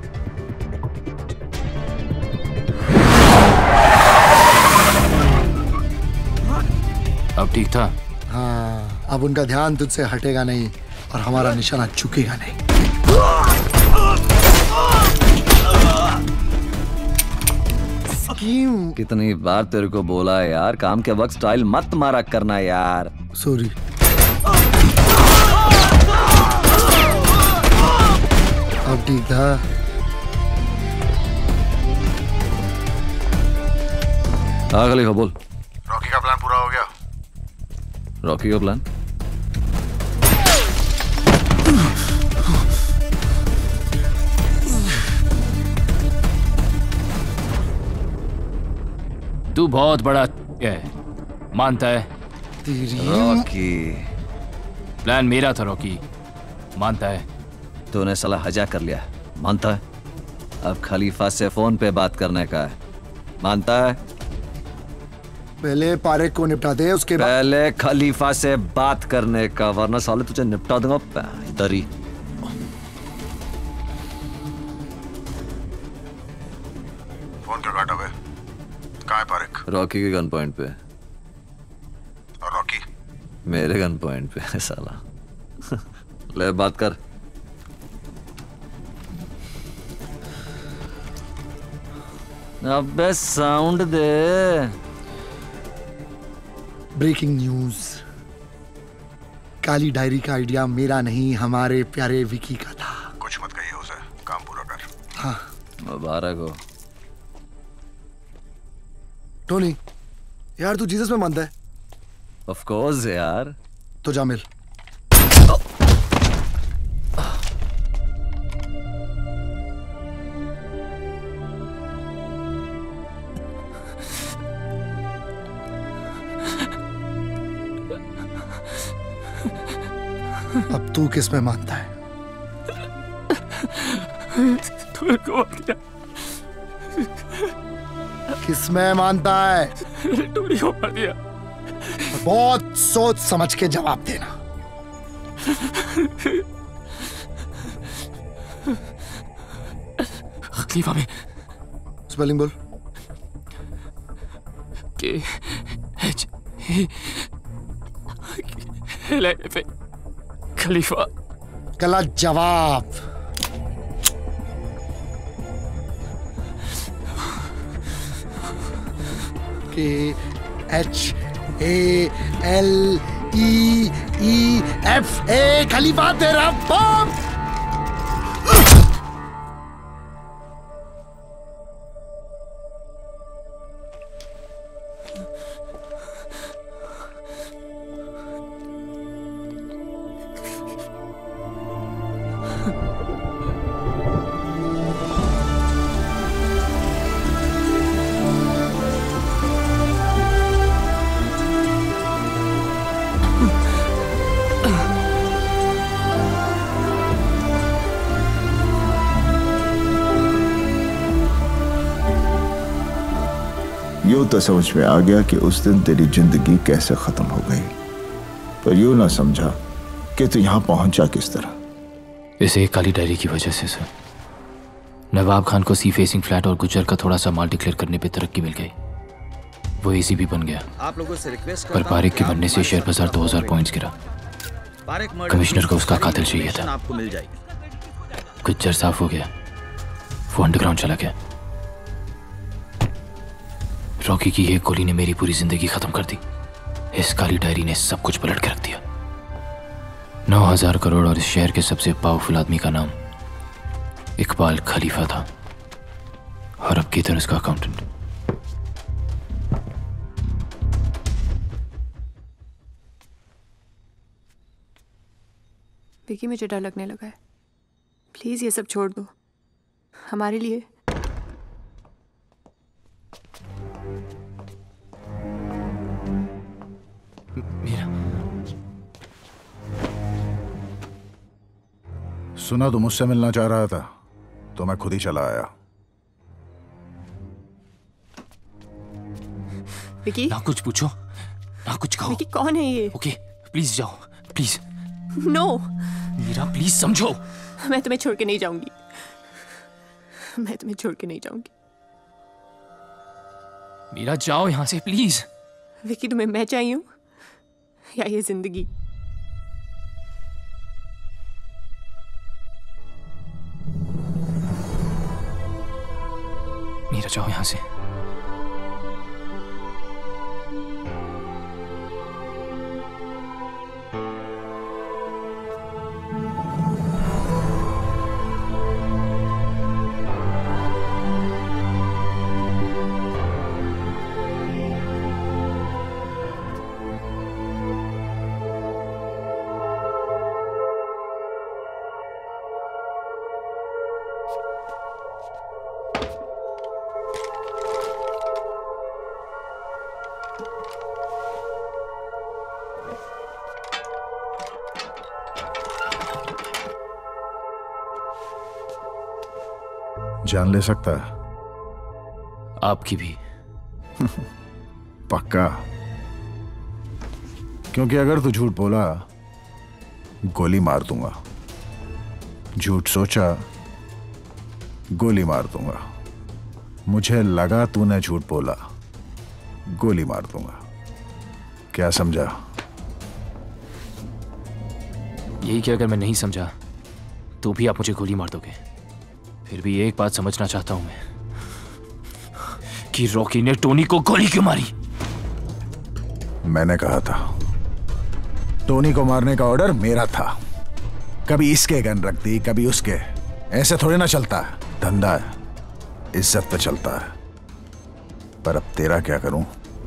अब ठीक था? हाँ, अब उनका ध्यान तुझसे हटेगा नहीं और हमारा निशाना चुकेगा नहीं। स्कीम। कितनी बार तेरे को बोला है यार, काम के वक्त स्टाइल मत मारा करना यार। सॉरी। अब ठीक था? हाँ खलीफा बोल। रॉकी का प्लान पूरा हो गया। रॉकी का प्लान? तू बहुत बड़ा है, मानता है? रॉकी, प्लान मेरा था रॉकी, मानता है? तूने साला हजा कर लिया, मानता है? अब खलीफा से फोन पे बात करने का है, मानता है? पहले पारेख को निपटा दे, उसके बाद पहले खलीफा से बात करने का, वरना साले तुझे निपटा दूंगा इधर ही। फोन क्या काटा बे? कहाँ है पारेख? रॉकी के गन पॉइंट पे। और रॉकी? मेरे गन पॉइंट पे है साला। ले बात कर। अबे साउंड दे। ब्रेकिंग न्यूज, काली डायरी का आइडिया मेरा नहीं, हमारे प्यारे विकी का था। कुछ मत कहिए उसे, काम पूरा कर। हाँ मुबारक हो। टोनी, यार तू जीसस में मानता है? ऑफ कोर्स यार। तो जा मिल। अब तू किस में मानता है? किस में मानता है? टोनी को मार दिया। बहुत सोच समझ के जवाब देना। खलीफा में स्पेलिंग बोल। K H A L I F A Khalifa. गलत जवाब। K H A L E E F A Khalifa तेरा बाप। यूं तो समझ में आ गया कि उस दिन तेरी जिंदगी कैसे खत्म हो गई, पर यूं ना समझा कि तू यहां पहुंचा किस तरह। इस एक काली डायरी की वजह से सर, नवाब खान को सी फेसिंग फ्लैट और गुजर का थोड़ा सा माल डिक्लेयर करने पे तरक्की मिल गई। वो एसी भी बन गया। आप लोगों से रिक्वेस्ट पर पारेख के बनने से शेयर बाजार दो हजार पॉइंट्स गिरा। कमिश्नर को उसका कातिल चाहिए था। आपको मिल जाएगी। गुज्जर साफ हो गया, वो अंडरग्राउंड चला गया। रॉकी की एक गोली ने मेरी पूरी जिंदगी खत्म कर दी। इस काली डायरी ने सब कुछ पलट के रख दिया। नौ हजार करोड़ और इस शहर के सबसे पावरफुल आदमी का नाम इकबाल खलीफा था, और अब किधर उसका अकाउंटेंट। विकी, मुझे डर लगने लगा है। प्लीज ये सब छोड़ दो हमारे लिए। मेरा सुना तो मुझसे मिलना चाह रहा था, तो मैं खुद ही चला आया। विकी, ना कुछ पूछो ना कुछ कहो। विकी कौन है ये? ओके प्लीज जाओ, प्लीज। नो मीरा प्लीज समझो। मैं तुम्हें छोड़ के नहीं जाऊंगी। मैं तुम्हें छोड़ के नहीं जाऊंगी। मीरा जाओ यहां से प्लीज। विकी, तुम्हें मैं चाहिए हूं या ये जिंदगी? मीरा जाओ यहां से। जान ले सकता है? आपकी भी। पक्का? क्योंकि अगर तू झूठ बोला गोली मार दूंगा, झूठ सोचा गोली मार दूंगा, मुझे लगा तूने झूठ बोला गोली मार दूंगा। क्या समझा? यही कि अगर मैं नहीं समझा तो भी आप मुझे गोली मार दोगे। फिर भी एक बात समझना चाहता हूं मैं कि रॉकी ने टोनी को गोली क्यों मारी। मैंने कहा था टोनी को मारने का ऑर्डर मेरा था। कभी इसके गन रख दी कभी उसके, ऐसे थोड़ी ना चलता है। धंधा है, इज्जत पे चलता है। पर अब तेरा क्या करूं?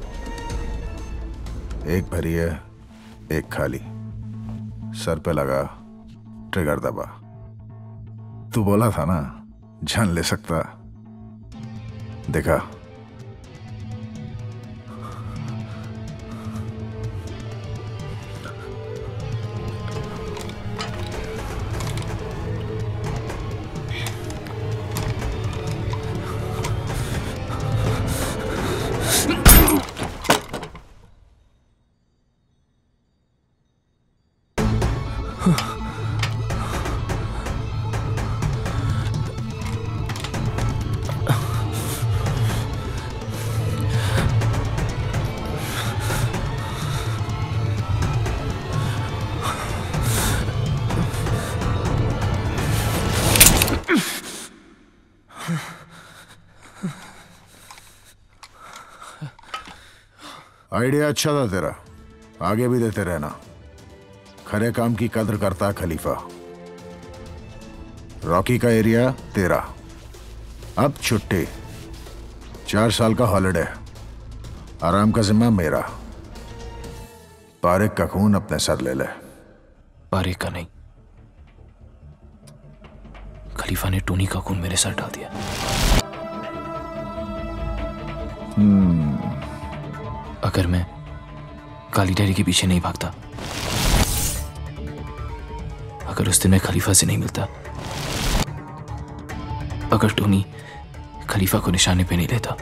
एक भरी है एक खाली, सर पे लगा ट्रिगर दबा। तू बोला था ना जान ले सकता, देखा। आइडिया अच्छा था तेरा, आगे भी देते रहना। खरे काम की कद्र करता खलीफा। रॉकी का एरिया तेरा, अब छुट्टी, चार साल का हॉलिडे, आराम का जिम्मा मेरा। पारिक का खून अपने सर ले ले। पारिक का नहीं, खलीफा ने टोनी का खून मेरे सर डाल दिया। हम्म अगर मैं काली डायरी के पीछे नहीं भागता, अगर उस दिन मैं खलीफा से नहीं मिलता, अगर टोनी खलीफा को निशाने पे नहीं लेता,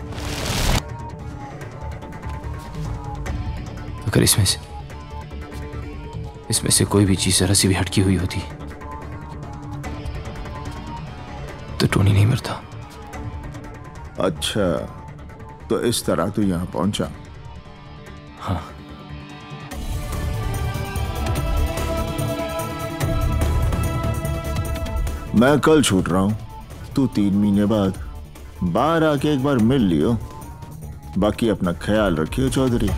अगर इसमें से इसमें से कोई भी चीज जरा सी भी हटकी हुई होती तो टोनी नहीं मरता। अच्छा, तो इस तरह तू यहां पहुंचा? हाँ। मैं कल छूट रहा हूं, तू तीन महीने बाद बाहर आके एक बार मिल लियो। बाकी अपना ख्याल रखियो चौधरी।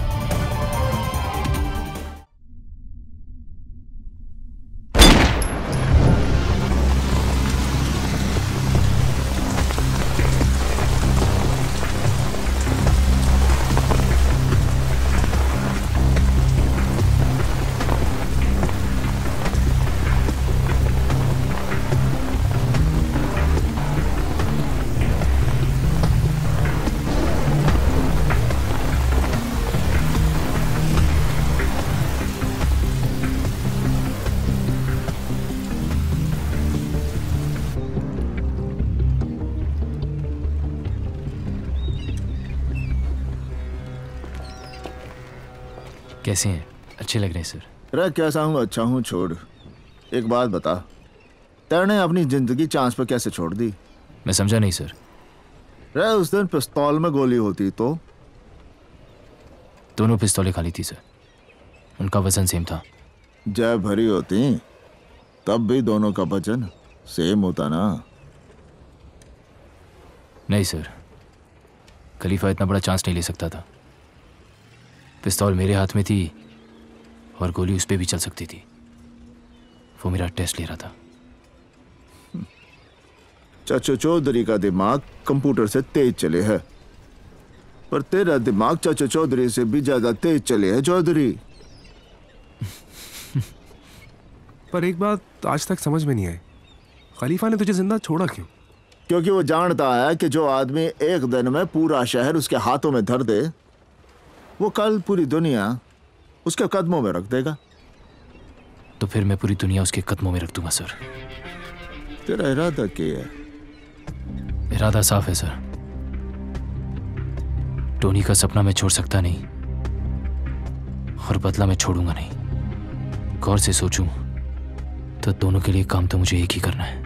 कैसे हैं? अच्छे लग रहे हैं सर। रे कैसा हूँ? अच्छा हूँ। छोड़, एक बात बता, तेने अपनी जिंदगी चांस पर कैसे छोड़ दी? मैं समझा नहीं सर। रे उस दिन पिस्तौल में गोली होती तो? दोनों पिस्तौलें खाली थी सर, उनका वजन सेम था। जब भरी होती तब भी दोनों का वजन सेम होता ना? नहीं सर, खलीफा इतना बड़ा चांस नहीं ले सकता था। पिस्तौल मेरे हाथ में थी और गोली उस पे भी चल सकती थी। वो मेरा टेस्ट ले रहा था। चाचा चौधरी का दिमाग कंप्यूटर से तेज चले है, पर तेरा दिमाग चाचा चौधरी से भी ज्यादा तेज चले है चौधरी। पर एक बात आज तक समझ में नहीं आई, खलीफा ने तुझे जिंदा छोड़ा क्यों? क्योंकि वो जानता है कि जो आदमी एक दिन में पूरा शहर उसके हाथों में धर दे, वो कल पूरी दुनिया उसके कदमों में रख देगा। तो फिर मैं पूरी दुनिया उसके कदमों में रख दूंगा सर। तेरा इरादा क्या है? इरादा साफ है सर। टोनी का सपना मैं छोड़ सकता नहीं और बदला मैं छोड़ूंगा नहीं। गौर से सोचूं तो दोनों के लिए काम तो मुझे एक ही करना है।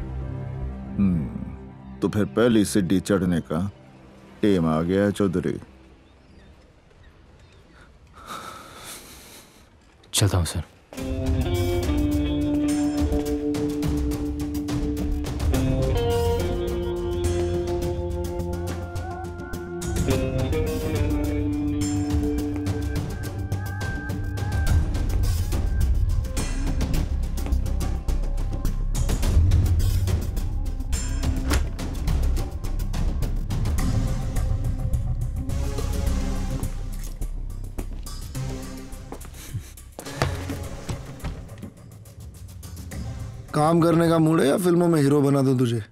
हम्म, तो फिर पहली सीढ़ी चढ़ने का टेम आ गया चौधरी। चलता हूं सर। काम करने का मूड है या फिल्मों में हीरो बना दूं तुझे?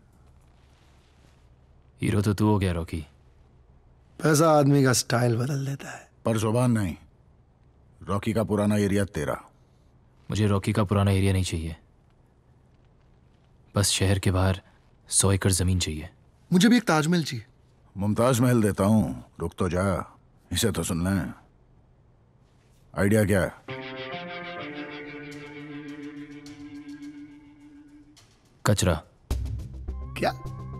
हीरो तो तू हो गया रॉकी। पैसा आदमी का स्टाइल बदल देता है। पर जुबान नहीं। रॉकी का पुराना एरिया तेरा। मुझे रॉकी का पुराना एरिया नहीं चाहिए, बस शहर के बाहर सौ एकड़ जमीन चाहिए। मुझे भी एक ताजमहल चाहिए। मुमताज महल देता हूं, रुक तो जा, इसे तो सुनना है। आइडिया क्या है? कचरा। क्या?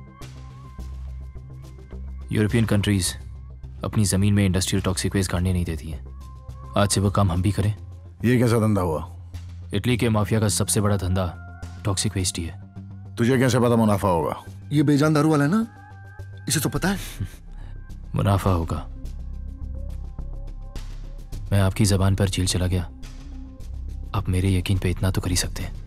यूरोपियन कंट्रीज अपनी जमीन में इंडस्ट्रियल टॉक्सिक वेस्ट गाड़ने नहीं देती हैं। आज से वो काम हम भी करें। ये कैसा धंधा हुआ? इटली के माफिया का सबसे बड़ा धंधा टॉक्सिक वेस्ट ही है। तुझे कैसे पता मुनाफा होगा? ये बेजान दारू वाला है ना, इसे तो पता है। मुनाफा होगा। मैं आपकी जबान पर जेल चला गया, आप मेरे यकीन पे इतना तो कर ही सकते हैं।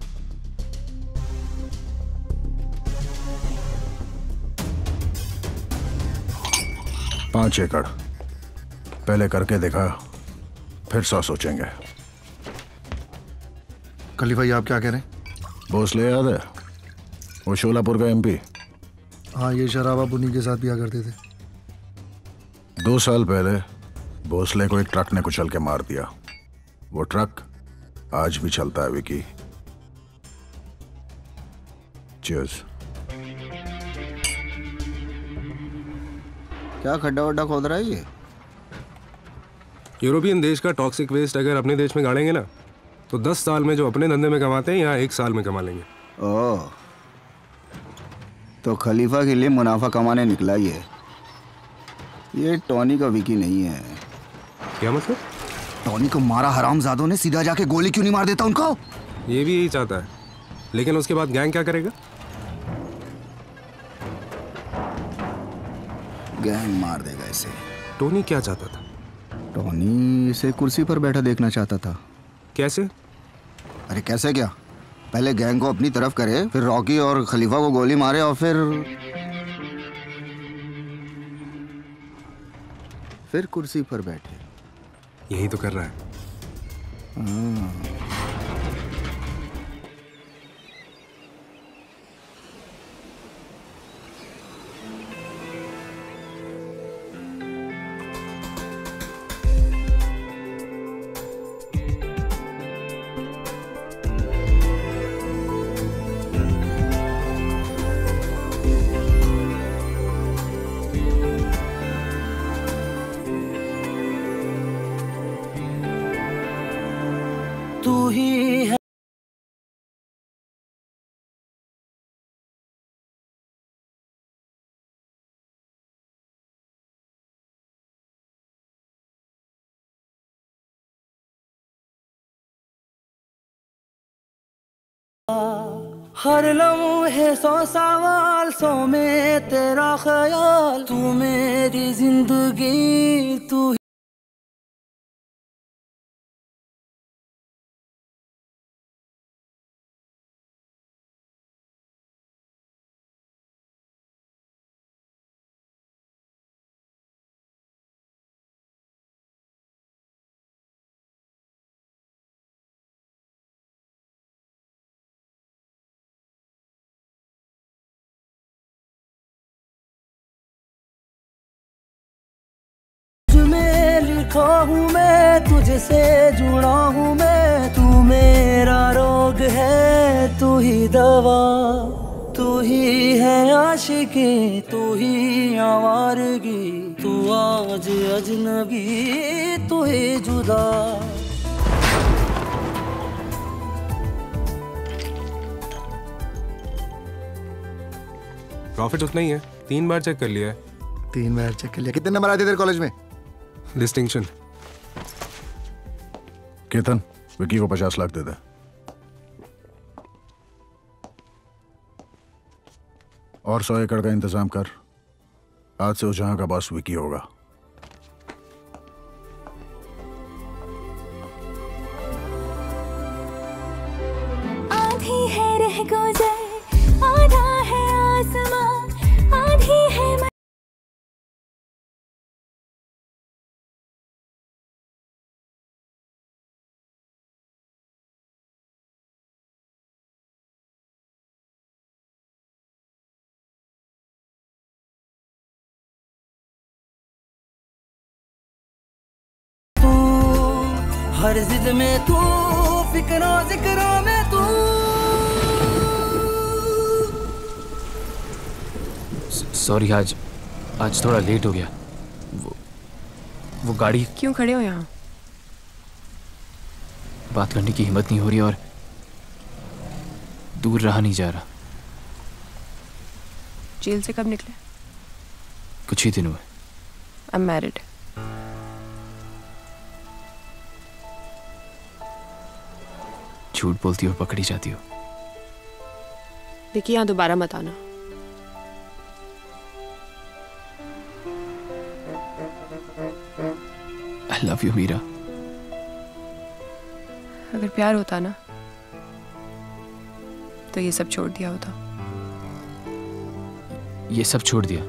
पांच एकड़ पहले करके देखा, फिर सौ सोचेंगे। खलीफा भाई आप क्या कह रहे हैं? भोसले याद है? वो शोलापुर का एमपी। हाँ, ये शराबा पुनी के साथ पिया करते थे। दो साल पहले भोसले को एक ट्रक ने कुचल के मार दिया। वो ट्रक आज भी चलता है विकी। चीयर्स। क्या खड्डा वड्डा खोद रहा है ये? यूरोपियन देश का टॉक्सिक वेस्ट अगर अपने देश में गाड़ेंगे ना, तो दस साल में जो अपने धंधे में कमाते हैं यहाँ एक साल में कमा लेंगे। ओह, तो खलीफा के लिए मुनाफा कमाने निकला ये। ये टॉनी का विकी नहीं है। क्या मतलब? टॉनी को मारा हरामजादों ने, सीधा जाके गोली क्यों नहीं मार देता उनको? ये भी यही चाहता है, लेकिन उसके बाद गैंग क्या करेगा? गैंग मार देगा इसे। टोनी क्या चाहता था? टोनी इसे कुर्सी पर बैठा देखना चाहता था। कैसे? अरे कैसे क्या, पहले गैंग को अपनी तरफ करे, फिर रॉकी और खलीफा को गोली मारे और फिर फिर कुर्सी पर बैठे। यही तो कर रहा है। हाँ। तू ही है हर लम्हे सौ सवाल, सौ में तेरा ख्याल, तू मेरी जिंदगी तू ही। में लिखा हूँ मैं, तुझसे जुड़ा हूँ मैं, तू मेरा रोग है, तू ही दवा, तू ही है आशिकी, तू ही आवारगी, तू आज अजनबी, तू ही जुदा। प्रॉफिट उतना ही है, तीन बार चेक कर लिया है। तीन बार चेक कर लिया। कितने नंबर आए थे तेरे कॉलेज में? डिस्टिंक्शन। केतन, विकी को पचास लाख दे दे। और सौ एकड़ का इंतजाम कर। आज से उस जहां का बॉस विकी होगा। आधी है रह गुजर, आधा है आसमां, आधी है म... हर जिद में तू, फिक्रों जिक्रों में तू। सॉरी, आज आज थोड़ा लेट हो गया। वो वो गाड़ी। क्यों खड़े हो यहाँ? बात करने की हिम्मत नहीं हो रही और दूर रहा नहीं जा रहा। जेल से कब निकले? कुछ ही दिन हुए। I am married. झूठ बोलती हो, पकड़ी जाती हो। विकी, यहाँ दोबारा मत आना। I love you Meera. अगर प्यार होता ना तो ये सब छोड़ दिया होता। ये सब छोड़ दिया?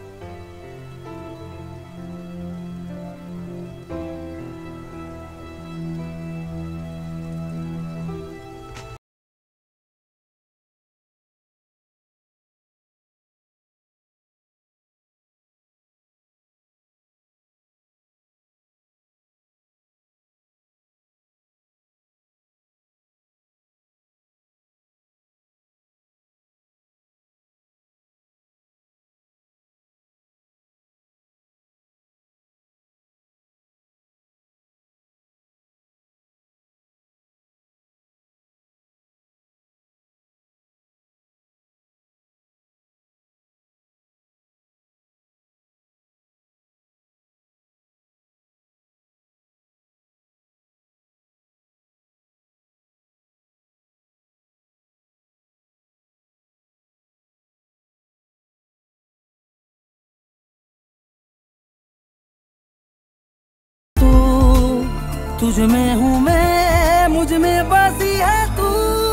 तुझ में हूँ मैं, मुझ में बसी है तू।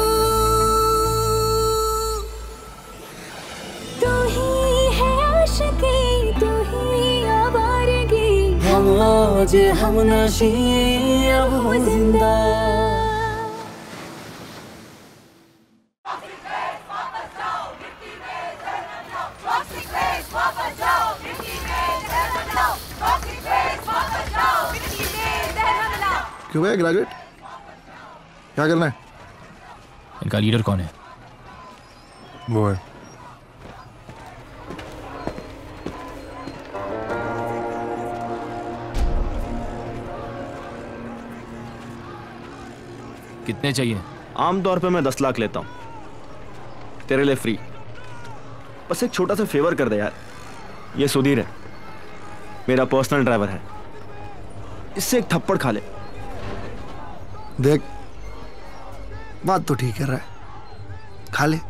तू ही है आशिकी, तू ही आवारगी, हम आज हम नशी, अब हो जिंदा। क्यों भाई ग्रेजुएट? क्या करना है? इनका लीडर कौन है? वो है। कितने चाहिए? आमतौर पे मैं दस लाख लेता हूँ, तेरे लिए फ्री। बस एक छोटा सा फेवर कर दे यार। ये सुधीर है, मेरा पर्सनल ड्राइवर है, इससे एक थप्पड़ खा ले। देख, बात तो ठीक कर रहा है, खा ले।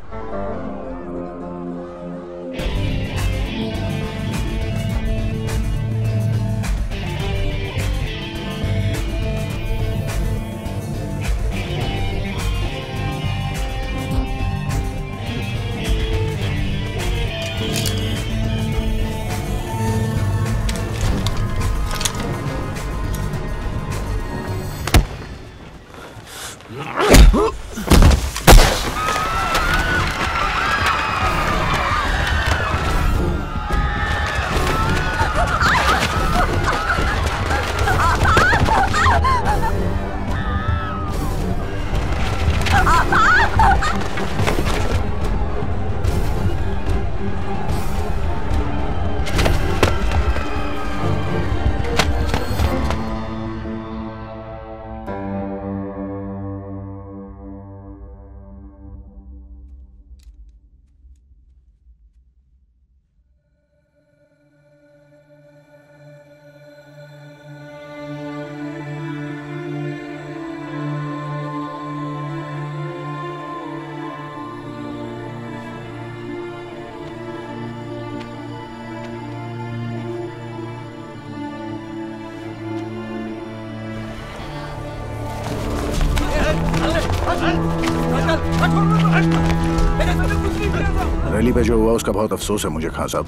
रैली पे जो हुआ उसका बहुत अफसोस है मुझे खान साहब।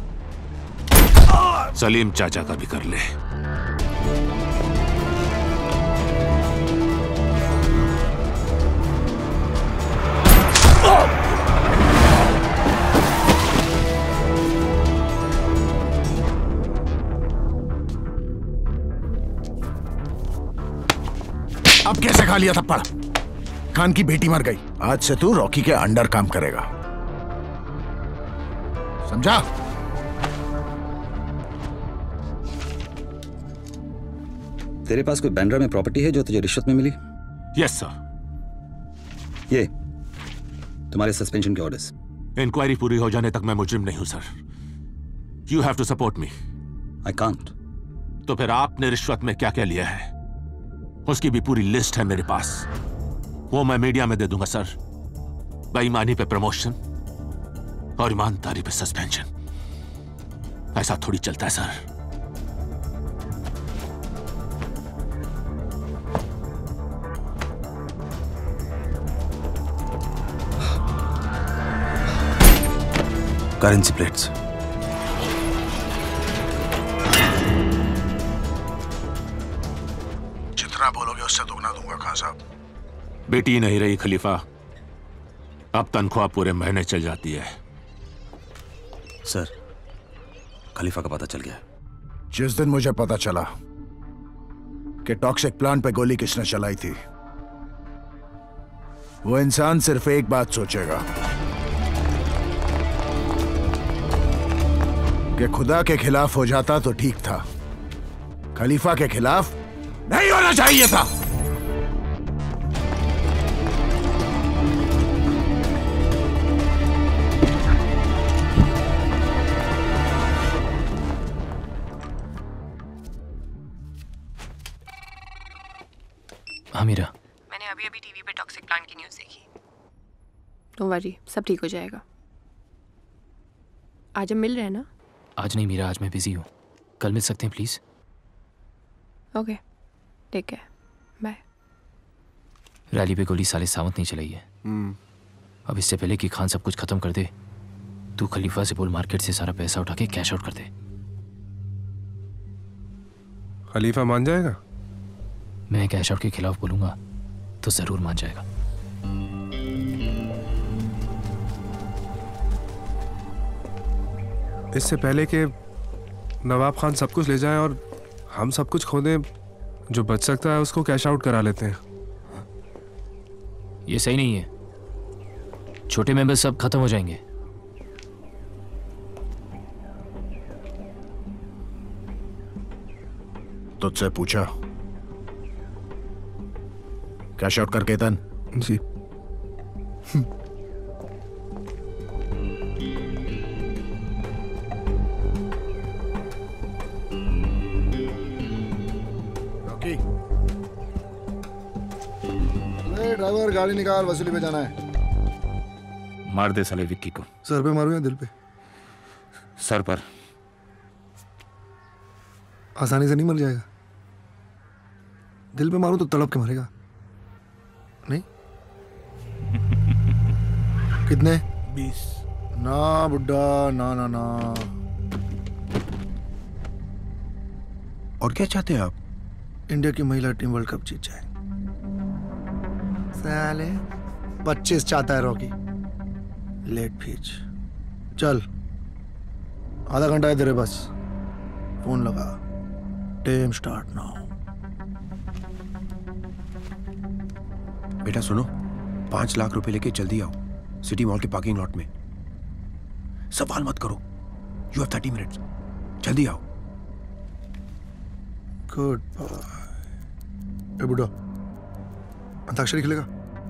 सलीम चाचा का भी कर ले। अब कैसे खा लिया थप्पड़? खान की बेटी मर गई, आज से तू रॉकी के अंडर काम करेगा, समझा? तेरे पास कोई बैंड्रा में प्रॉपर्टी है जो तुझे रिश्वत में मिली? Yes sir. ये तुम्हारे सस्पेंशन के ऑर्डर्स। इंक्वायरी पूरी हो जाने तक मैं मुजरिम नहीं हूं sir. You have to support me. I can't. तो फिर आपने रिश्वत में क्या क्या लिया है उसकी भी पूरी लिस्ट है मेरे पास, वो मैं मीडिया में दे दूंगा सर। बेईमानी पे प्रमोशन और ईमानदारी पे सस्पेंशन, ऐसा थोड़ी चलता है सर। Currency plates. जितना बोलोगे उससे दुगना दूंगा खान साहब। बेटी नहीं रही खलीफा, अब तनख्वाह पूरे महीने चल जाती है। सर, खलीफा का पता चल गया। जिस दिन मुझे पता चला कि टॉक्सिक प्लांट पे गोली किसने चलाई थी, वो इंसान सिर्फ एक बात सोचेगा कि खुदा के खिलाफ हो जाता तो ठीक था, खलीफा के खिलाफ नहीं होना चाहिए था। हाँ मीरा, मैंने अभी अभी टीवी पे टॉक्सिक प्लांट की न्यूज़ देखी। डोंट वरी, सब ठीक हो जाएगा। आज हम मिल रहे हैं ना? आज नहीं मीरा, आज मैं बिजी हूँ, कल मिल सकते हैं प्लीज? ओके, ठीक है, बाय। रैली पे गोली साले सावंत नहीं चलाई है। अब इससे पहले कि खान सब कुछ खत्म कर दे, तू खलीफा से बोल मार्केट से सारा पैसा उठा के कैश आउट कर दे। खलीफा मान जाएगा? मैं कैश आउट के खिलाफ बोलूंगा तो जरूर मान जाएगा। इससे पहले कि नवाब खान सब कुछ ले जाए और हम सब कुछ खो दें, जो बच सकता है उसको कैश आउट करा लेते हैं। ये सही नहीं है, छोटे मेंबर सब खत्म हो जाएंगे। तुझसे पूछा कैश आउट कर केतन? जी। रॉकी, ड्राइवर गाड़ी निकाल, वसूली पे जाना है। मार दे साले विक्की को। सर पे मारूं या दिल पे? सर पर। आसानी से नहीं मर जाएगा। दिल पे मारूं तो तड़प के मरेगा। नहीं? कितने? बीस। ना बुड्ढा, ना ना ना। और क्या चाहते हैं आप? इंडिया की महिला टीम वर्ल्ड कप जीत जाए। साले पच्चीस चाहता है रॉकी। लेट फीच। चल, आधा घंटा है तेरे बस। फोन लगा। Time start now. बेटा सुनो, पांच लाख रुपए लेके जल्दी आओ सिटी मॉल के पार्किंग लॉट में। सवाल मत करो। You have thirty minutes. जल्दी आओ। Good boy. ए बुड्ढा, अंताक्षरी खेलेगा?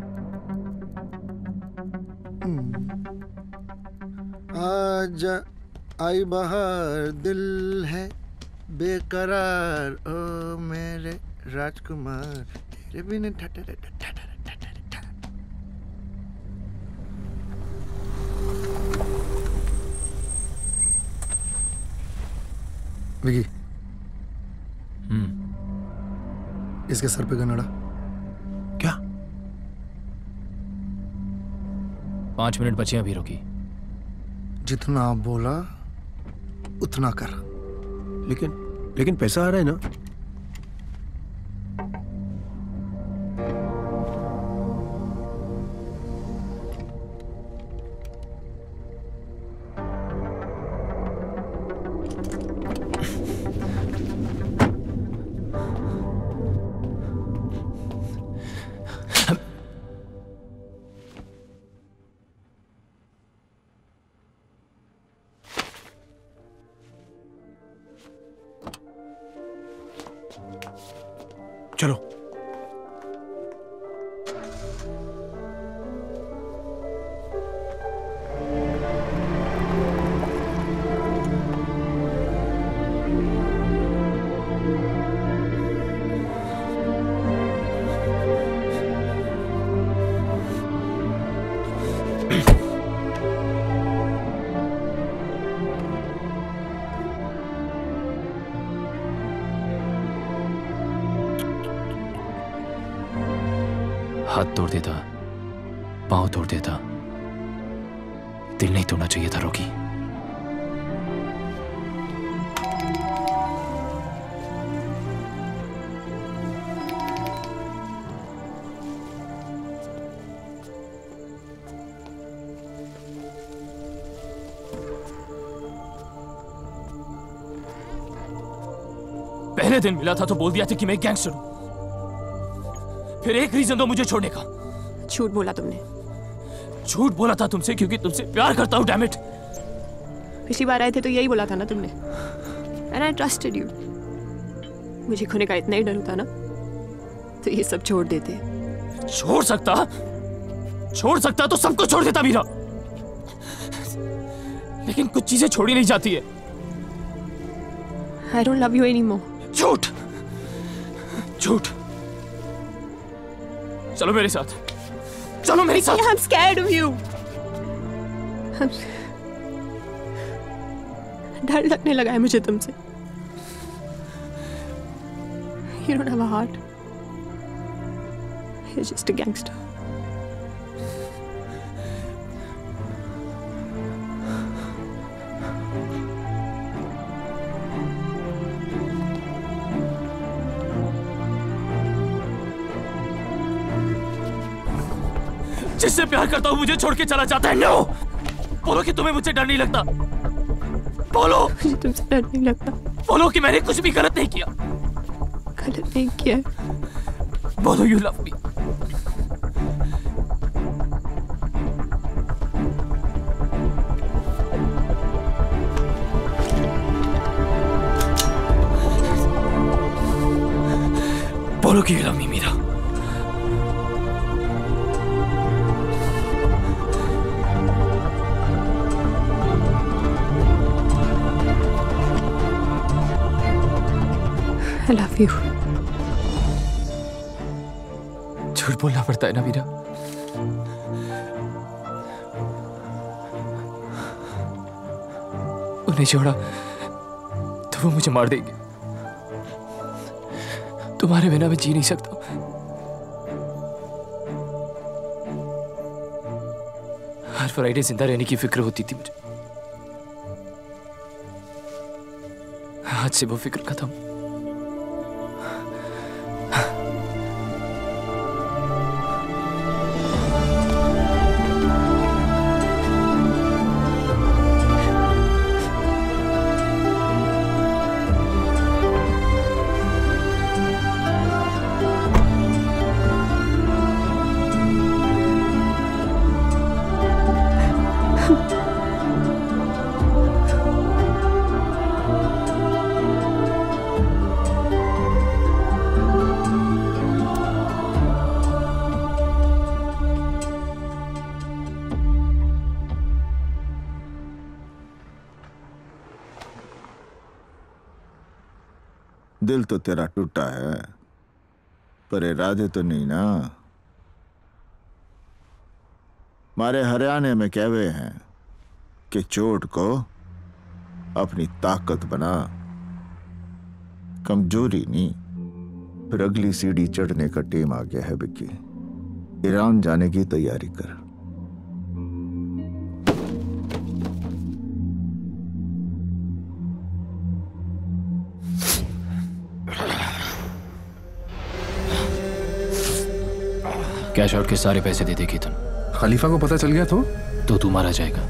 आज आई बाहर, दिल है बेकरार, ओ मेरे राजकुमार, तेरे बिना ठठर ठठर। विकी, हम्म इसके सर पे गन अड़ा। क्या? पांच मिनट बचे अभी रोकी। जितना आप बोला उतना कर। लेकिन लेकिन पैसा आ रहा है ना? चलो। हाथ तोड़ देता, पांव तोड़ देता, दिल नहीं तोड़ना चाहिए था रॉकी। पहले दिन मिला था तो बोल दिया था कि मैं गैंगस्टर हूं। फिर एक रीजन दो मुझे छोड़ने का। झूठ बोला तुमने। झूठ बोला था तुमसे क्योंकि तुमसे प्यार करता हूं, डैम इट। पिछली बार आए थे तो यही बोला था ना तुमने। And I trusted you. मुझे खोने का इतना ही डर होता ना तो ये सब छोड़ देते। छोड़ सकता छोड़ सकता तो सबको छोड़ देता मीरा, लेकिन कुछ चीजें छोड़ी नहीं जाती है। I don't love you any more. झूठ झूठ। चलो मेरे साथ, चलो मेरे साथ। I'm scared of you. डर लगने लगा है मुझे तुमसे। You don't have a heart. You're just a gangster. जिससे प्यार करता हूं मुझे छोड़ के चला जाता है। नो, बोलो कि तुम्हें मुझसे डर नहीं लगता। बोलो मुझे तुमसे डर नहीं लगता। बोलो कि मैंने कुछ भी गलत नहीं किया। गलत नहीं किया। बोलो यू लव मी। बोलो कि you love me Meera. I love you. झूठ बोलना पड़ता है ना मीरा। उन्हें छोड़ा तो वो मुझे मार देंगे। तुम्हारे बिना मैं जी नहीं सकता। हर फ्राइडे जिंदा रहने की फिक्र होती थी मुझे। आज से वो फिक्र खत्म। दिल तो तेरा टूटा है पर इरादे तो नहीं ना। हमारे हरियाणा में कहवे हैं कि चोट को अपनी ताकत बना, कमजोरी नहीं। फिर अगली सीढ़ी चढ़ने का टेम आ गया है विक्की। ईरान जाने की तैयारी कर। कैश आउट के सारे पैसे दे दे केतन। खलीफा को पता चल गया तो तो तू मारा जाएगा।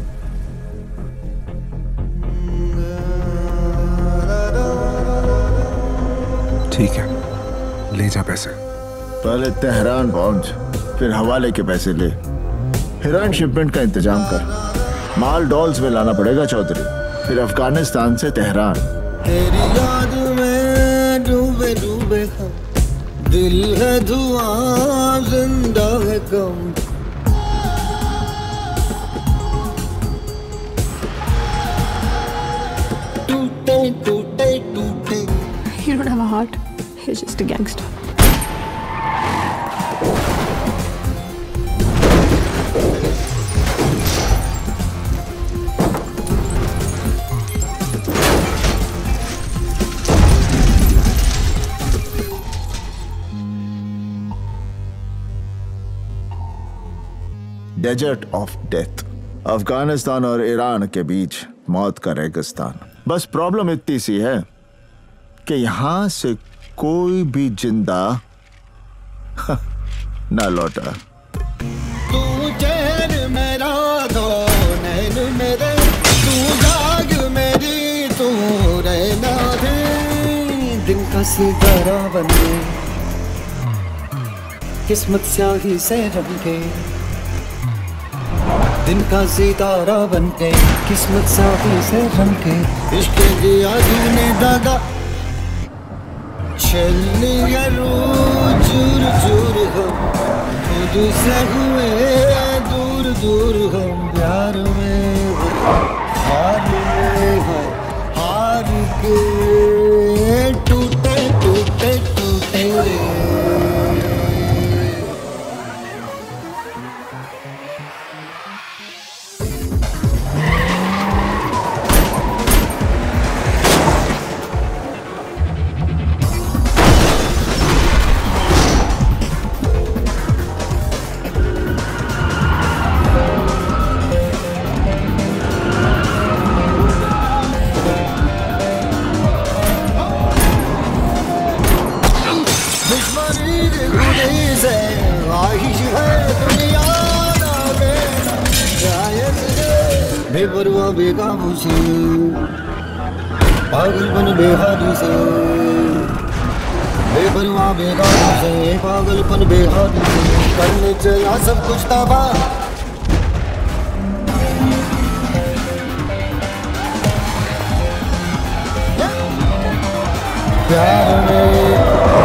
ठीक है, ले जा पैसे। पहले तेहरान पहुंच, फिर हवाले के पैसे ले, हेरोइन शिपमेंट का इंतजाम कर। माल डॉल्स में लाना पड़ेगा चौधरी, फिर अफगानिस्तान से तेहरान। तेरी याद में डूबे डूबे हम, दिल है धुआं जिंदा है कम। टूटे टूटे टूटे। You don't have a heart. You're just a gangster. Desert of death, Afghanistan और ईरान के बीच मौत का रेगिस्तान। बस प्रॉब्लम इतनी सी है कि यहां से कोई भी जिंदा ना लौटा। तू चैन मेरा दो नैन मेरे, तू जाग मेरी तू रहना दे। दिन का सितारा बन के, किस्मत स्याही से रंग के। दिन का सितारा बन के, किस्मत स्याही से रंग के। इश्क दिया तूने दागा, चलने चूर चूर हम, खुद से हुए दूर दूर हम। प्यार में हार में हार के टूटे टूटे टूटे। बेपरवाह बेकाबू से, पागलपन बेहादी से। बेपरवाह बेकाबू से, पागलपन बेहादी से। करने चला सब कुछ तबाह, प्यार में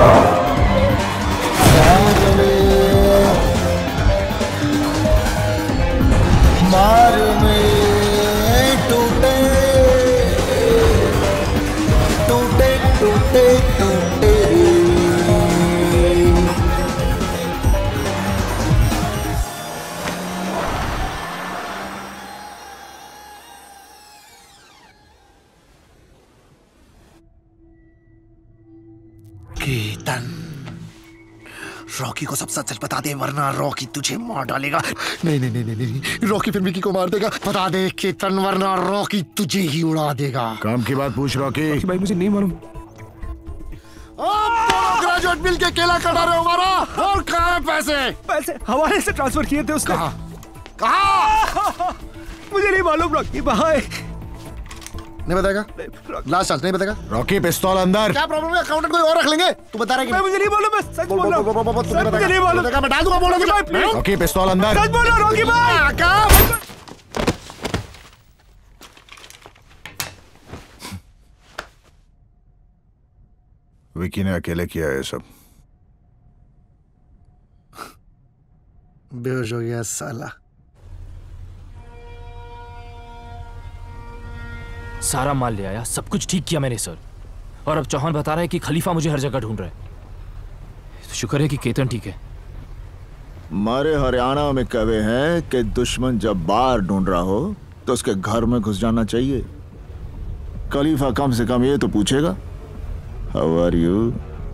प्यार में मार में टूटे टूटे टूटे टूटे। केतन, रॉकी को सब सच सच बता दे वरना रॉकी तुझे मार डालेगा। नहीं नहीं नहीं नहीं नहीं, रॉकी फिर विकी को मार देगा। बता दे केतन वरना रॉकी तुझे ही उड़ा देगा। काम की बात पूछ रॉकी। भाई मुझे नहीं मालूम। ग्रेजुएट मिल के केला कटा रहे हो हमारा। और कहाँ है पैसे? पैसे हवाले से ट्रांसफर किए थे उसने। कहाँ कहाँ? मुझे नहीं मालूम रॉकी भाई। नहीं बताएगा? लास्ट चांस नहीं बताएगा? रॉकी पिस्तौल अंदर। क्या प्रॉब्लम है? अकाउंटेंट कोई और रख लेंगे। तू बता रहा है कि मुझे नहीं मालूम, मैं सच बोल रहा हूं। मुझे नहीं मालूम। मैं डाल दूंगा बोलो। रॉकी पिस्तौल अंदर। सच बोल रहा हूं रॉकी भाई। क्या? विकी ने अकेले किया है सब। बेहोश हो गया साला। सारा माल ले आया, सब कुछ ठीक किया मैंने सर। और अब चौहान बता रहा है कि खलीफा मुझे हर जगह ढूंढ रहा है। तो शुक्र है कि केतन ठीक है। हमारे हरियाणा में कहे हैं कि दुश्मन जब बाहर ढूंढ रहा हो तो उसके घर में घुस जाना चाहिए। खलीफा कम से कम ये तो पूछेगा, हाउ आर यू?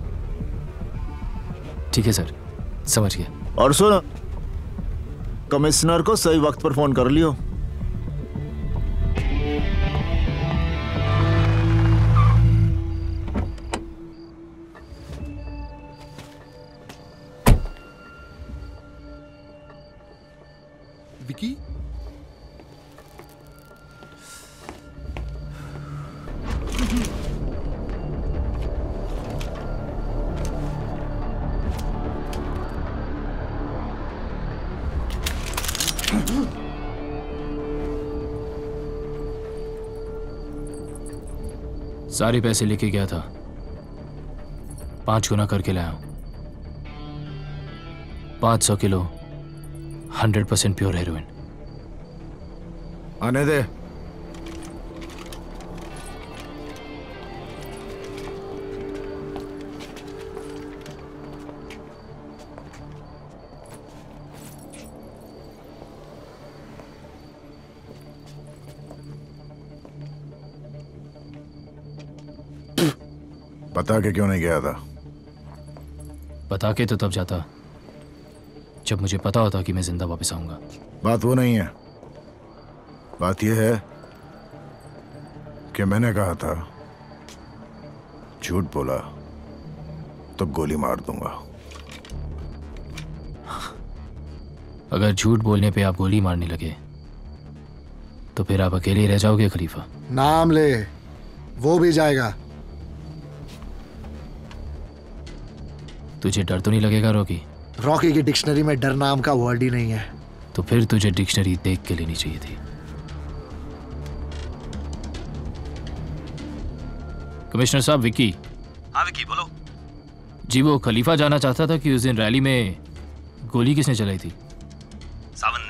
ठीक है सर, समझ गया। और सुन, कमिश्नर को सही वक्त पर फोन कर लियो। विकी सारे पैसे लेके गया था, पांच गुना करके लाया हूं। पांच सौ kilo hundred percent pure heroin. आने दे। बता के क्यों नहीं गया था? बता के तो तब जाता जब मुझे पता होता कि मैं जिंदा वापस आऊंगा। बात वो नहीं है, बात यह है कि मैंने कहा था झूठ बोला तो गोली मार दूंगा। अगर झूठ बोलने पे आप गोली मारने लगे तो फिर आप अकेले ही रह जाओगे खलीफा। नाम ले, वो भी जाएगा। तुझे डर तो नहीं लगेगा रॉकी? रॉकी की डिक्शनरी में डर नाम का वर्ड ही नहीं है। तो फिर तुझे डिक्शनरी देख के लेनी चाहिए थी। कमिश्नर साहब, विकी। हाँ विकी, बोलो। जी, वो खलीफा जाना चाहता था कि उस दिन रैली में गोली किसने चलाई थी? सावन ने।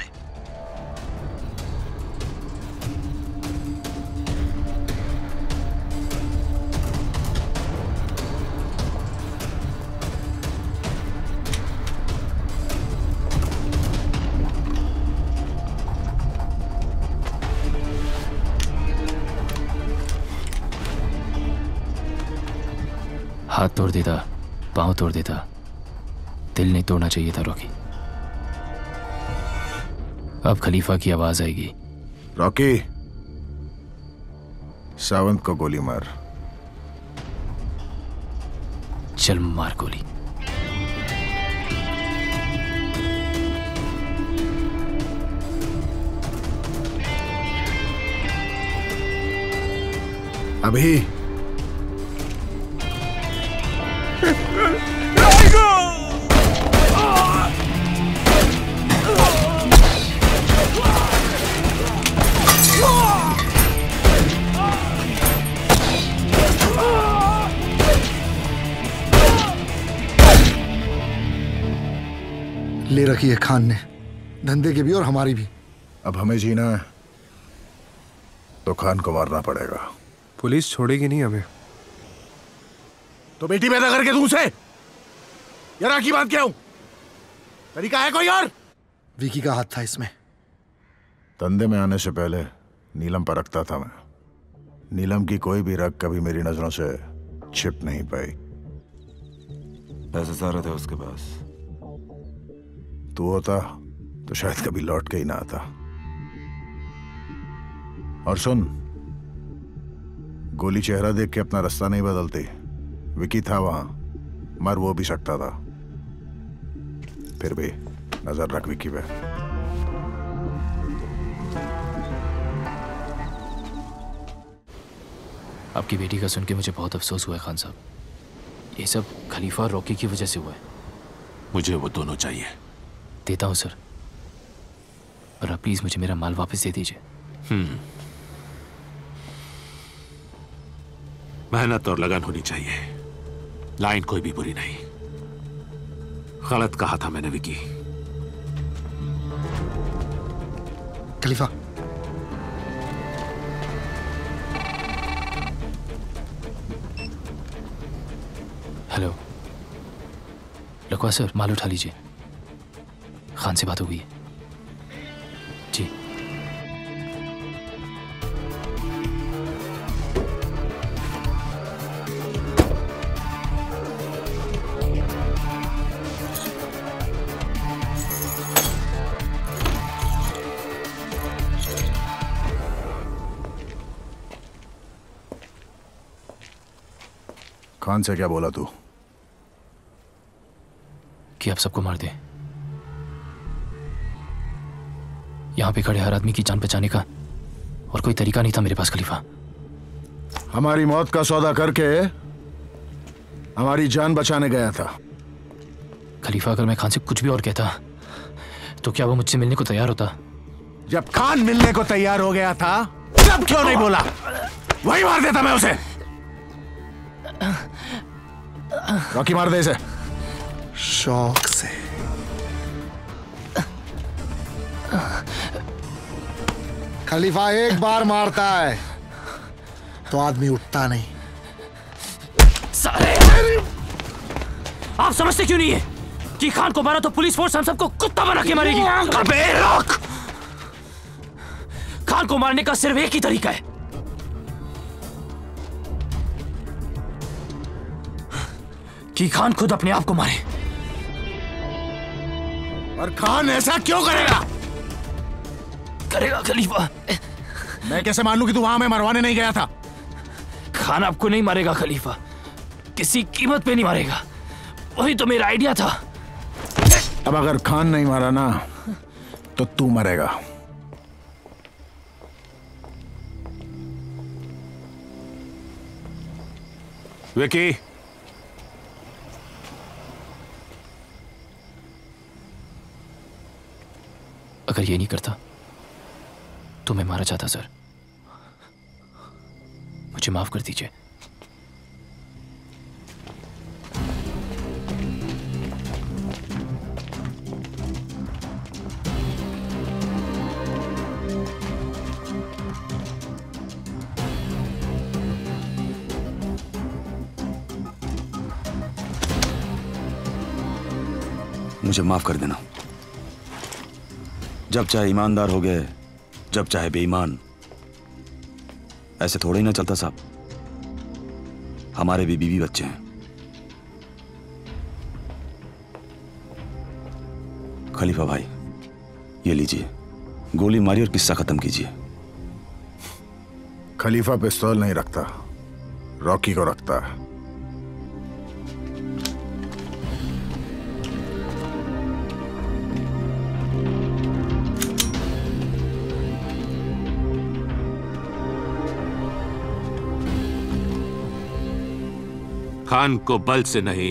हाथ तोड़ देता, पांव तोड़ देता, दिल नहीं तोड़ना चाहिए था रॉकी। अब खलीफा की आवाज आएगी। रॉकी, सावंत को गोली मार। चल मार गोली। अभी ले रखी है खान ने, धंधे की भी और हमारी भी। अब हमें जीना है तो खान को मारना पड़ेगा। पुलिस छोड़ेगी नहीं हमें। तो बेटी पैदा करके तू उसे यार की बात क्या हूं? तरीका है कोई और? विकी का हाथ था इसमें। धंधे में आने से पहले नीलम पर रखता था मैं। नीलम की कोई भी रग कभी मेरी नजरों से छिप नहीं पाई। पैसे सारे थे उसके पास। तू होता तो शायद कभी लौट के ही ना आता। और सुन, गोली चेहरा देख के अपना रास्ता नहीं बदलती। विकी था वहां, मर वो भी सकता था। फिर भी नजर रख विकी पे। आपकी बेटी का सुन के मुझे बहुत अफसोस हुआ है खान साहब। ये सब खलीफा और रॉकी की वजह से हुआ है। मुझे वो दोनों चाहिए। देता हूं सर, पर आप प्लीज मुझे मेरा माल वापस दे दीजिए। हम्म मेहनत और लगन होनी चाहिए। लाइन कोई भी बुरी नहीं। गलत कहा था मैंने विकी। खलीफा, हेलो लखवा सर, माल उठा लीजिए। खान से बात हो गई है जी। खान से क्या बोला तू? कि आप सबको मार दें। यहाँ पे खड़े हर आदमी की जान बचाने का और कोई तरीका नहीं था मेरे पास खलीफा। हमारी मौत का सौदा करके हमारी जान बचाने गया था। खलीफा अगर मैं खान से कुछ भी और कहता तो क्या वो मुझसे मिलने को तैयार होता? जब खान मिलने को तैयार हो गया था तब क्यों नहीं बोला? वही मार देता मैं उसे। रॉकी मार दे इसे। शौक से। खलीफा एक बार मारता है तो आदमी उठता नहीं। सारे आप समझते क्यों नहीं है कि खान को मारा तो पुलिस फोर्स हम सबको कुत्ता बना के मारेगी? अबे रोक! खान को मारने का सिर्फ एक ही तरीका है, कि खान खुद अपने आप को मारे। और खान ऐसा क्यों करेगा? करेगा खलीफा। मैं कैसे मान लूं कि तू वहां में मरवाने नहीं गया था? खान आपको नहीं मारेगा खलीफा, किसी कीमत पे नहीं मारेगा। वही तो मेरा आइडिया था। अब अगर खान नहीं मारा ना तो तू मरेगा। विकी, अगर ये नहीं करता तो मैं मारा जाता सर। मुझे माफ कर दीजिए। मुझे माफ कर देना। जब चाहे ईमानदार हो गए, जब चाहे बेईमान। ऐसे थोड़ा ही ना चलता साहब। हमारे भी बीवी बच्चे हैं। खलीफा भाई, ये लीजिए, गोली मारी और किस्सा खत्म कीजिए। खलीफा पिस्तौल नहीं रखता, रॉकी को रखता है। खान को बल से नहीं,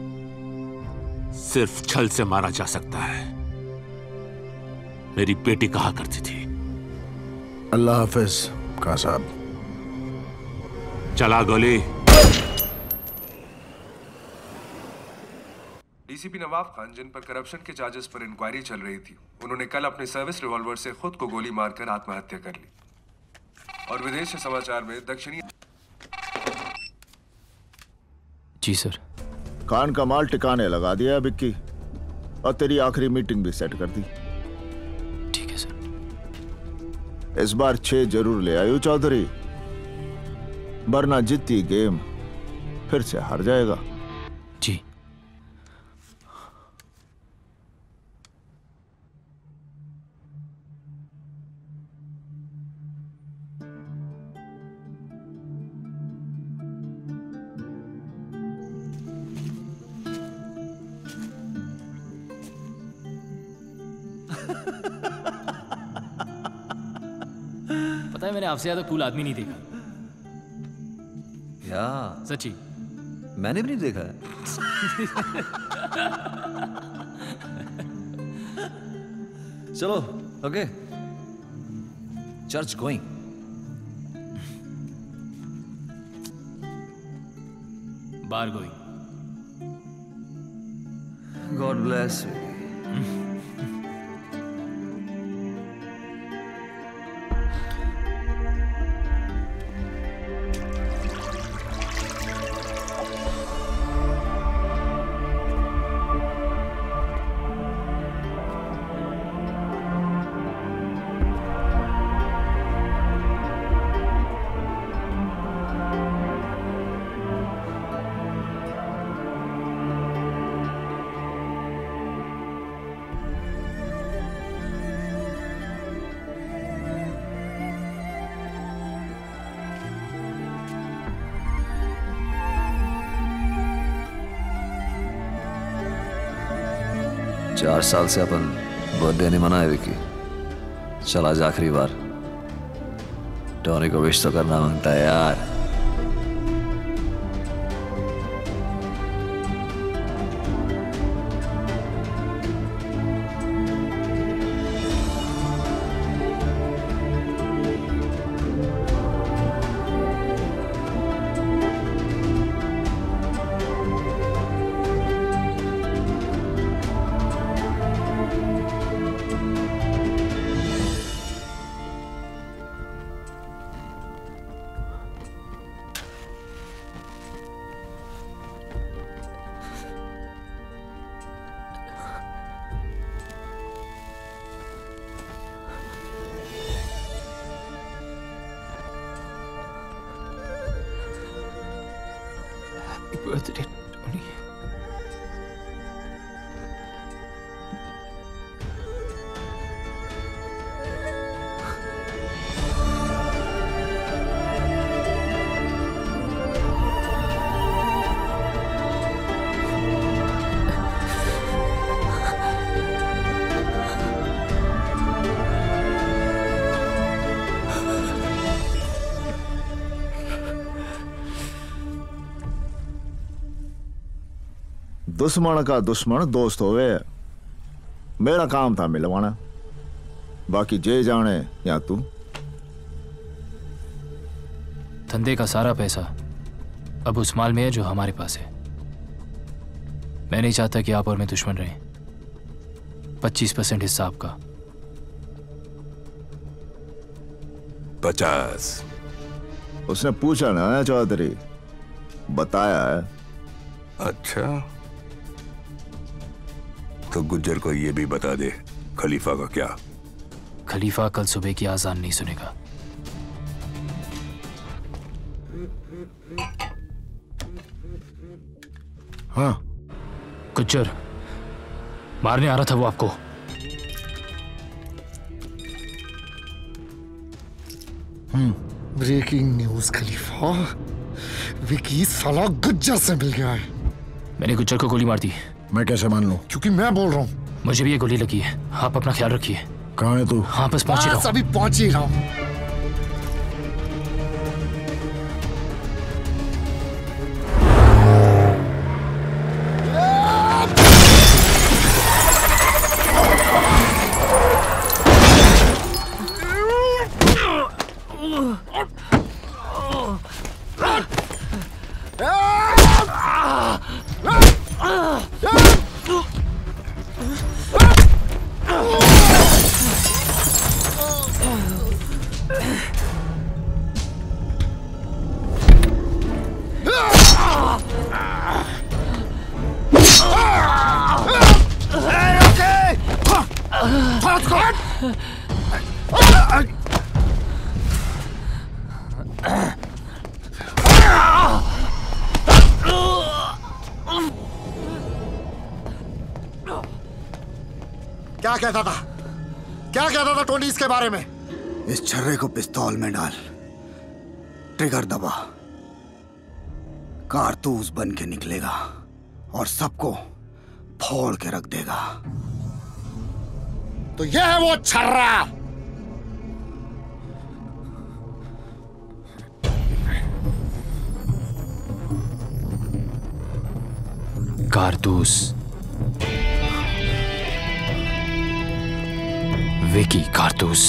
सिर्फ छल से मारा जा सकता है। मेरी बेटी कहा करती थी। अल्लाह हाफिज खान साहब। चला गोली। डीसीपी नवाब खान, जिन पर करप्शन के चार्जेस पर इंक्वायरी चल रही थी, उन्होंने कल अपने सर्विस रिवॉल्वर से खुद को गोली मारकर आत्महत्या कर ली। और विदेश के समाचार में दक्षिणी। जी सर। खान का माल टिकाने लगा दिया है बिक्की, और तेरी आखिरी मीटिंग भी सेट कर दी। ठीक है सर। इस बार छह जरूर ले आयो चौधरी, वरना जीती गेम फिर से हार जाएगा। जी। पता है, मैंने आपसे ज्यादा कूल आदमी नहीं देखा। क्या सच्ची? मैंने भी नहीं देखा है। चलो okay, church going. Bar going. God bless you. चार साल से अपन बर्थडे नहीं मनाए विकी। चल आज आखिरी बार टोनी को विश तो करना मांगता है यार। Birthday Tony. दुश्मन का दुश्मन दोस्त होवे। मेरा काम था मिलवाना, बाकी जे जाने या तू। धंधे का सारा पैसा अब उस माल में है जो हमारे पास है। मैं नहीं चाहता कि आप और मैं दुश्मन रहें। पच्चीस परसेंट हिस्सा आपका। पचास। उसने पूछा ना चौधरी, बताया है। अच्छा, तो गुज्जर को ये भी बता दे खलीफा का क्या। खलीफा कल सुबह की आजान नहीं सुनेगा। हाँ गुज्जर मारने आ रहा था वो आपको। ब्रेकिंग न्यूज खलीफा, विकी साला गुज्जर से मिल गया है। मैंने गुज्जर को गोली मार दी। मैं कैसे मान लूं? क्योंकि मैं बोल रहा हूँ। मुझे भी ये गोली लगी है। आप अपना ख्याल रखिए। कहाँ है तू? हाँ बस पहुंच ही रहा हूं। अभी पहुंच ही रहा हूँ। क्या कहता था? क्या कहता था टोनी इसके बारे में? इस छर्रे को पिस्तौल में डाल, ट्रिगर दबा, कारतूस बन के निकलेगा और सबको फोड़ के रख देगा। तो यह है वो छर्रा। कारतूस, विकी कारतूस।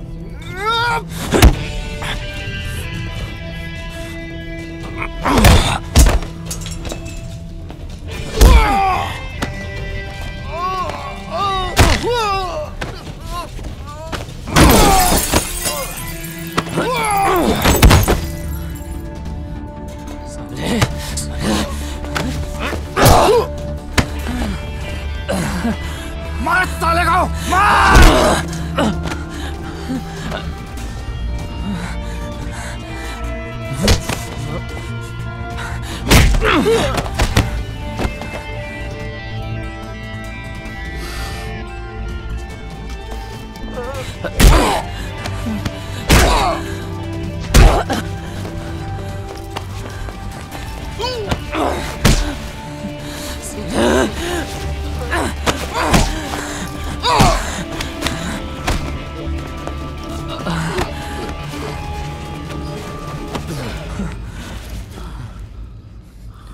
मार साले को, मार!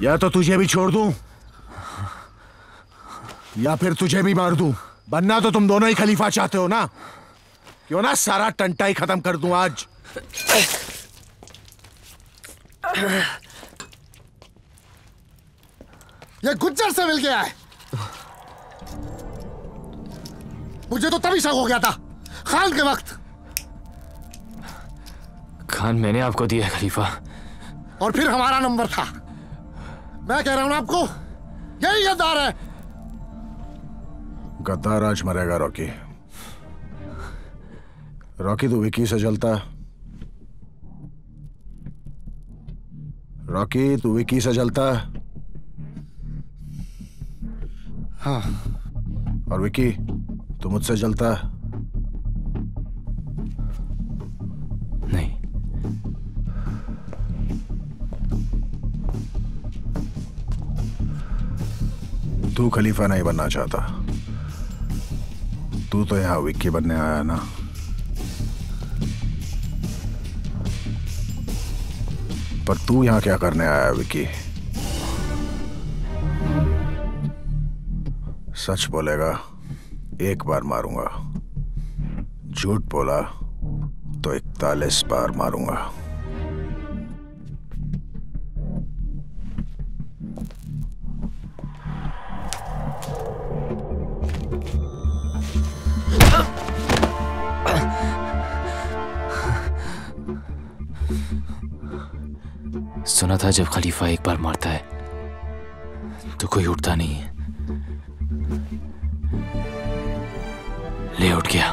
या तो तुझे भी छोड़ दूं या फिर तुझे भी मार दूं। बनना तो तुम दोनों ही खलीफा चाहते हो ना? क्यों ना सारा टंटा ही खत्म कर दूं आज। ये गुज्जर से मिल गया है। मुझे तो तभी शक हो गया था खान के वक्त। खान मैंने आपको दिया खलीफा। और फिर हमारा नंबर था। मैं कह रहा हूं ना आपको, यही गद्दार है। गद्दार आज मरेगा रॉकी। रॉकी तू विकी से जलता है। रॉकी तू विकी से जलता है। हाँ। और विकी तू मुझसे जलता है। नहीं। तू खलीफा नहीं बनना चाहता। तू तो यहां विक्की बनने आया ना। पर तू यहां क्या करने आया विक्की? सच बोलेगा एक बार मारूंगा, झूठ बोला तो इकतालीस बार मारूंगा। सुना था जब खलीफा एक बार मारता है तो कोई उठता नहीं है। ले उठ गया।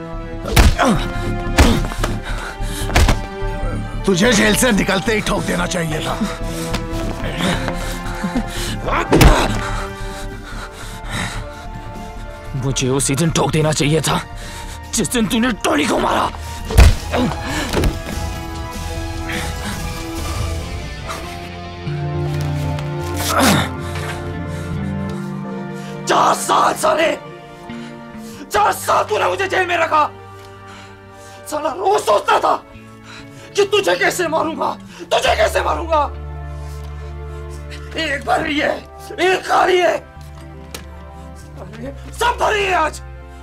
तुझे जेल से निकलते ही ठोक देना चाहिए था। मुझे उसी दिन ठोक देना चाहिए था जिस दिन तूने टोनी को मारा। चार साल साले, चार साल तूने मुझे जेल में रखा। साला रोज सोचता था कि तुझे कैसे मारूंगा, तुझे कैसे मारूंगा। एक भरी है, एक खाली है, सब भरी है आज।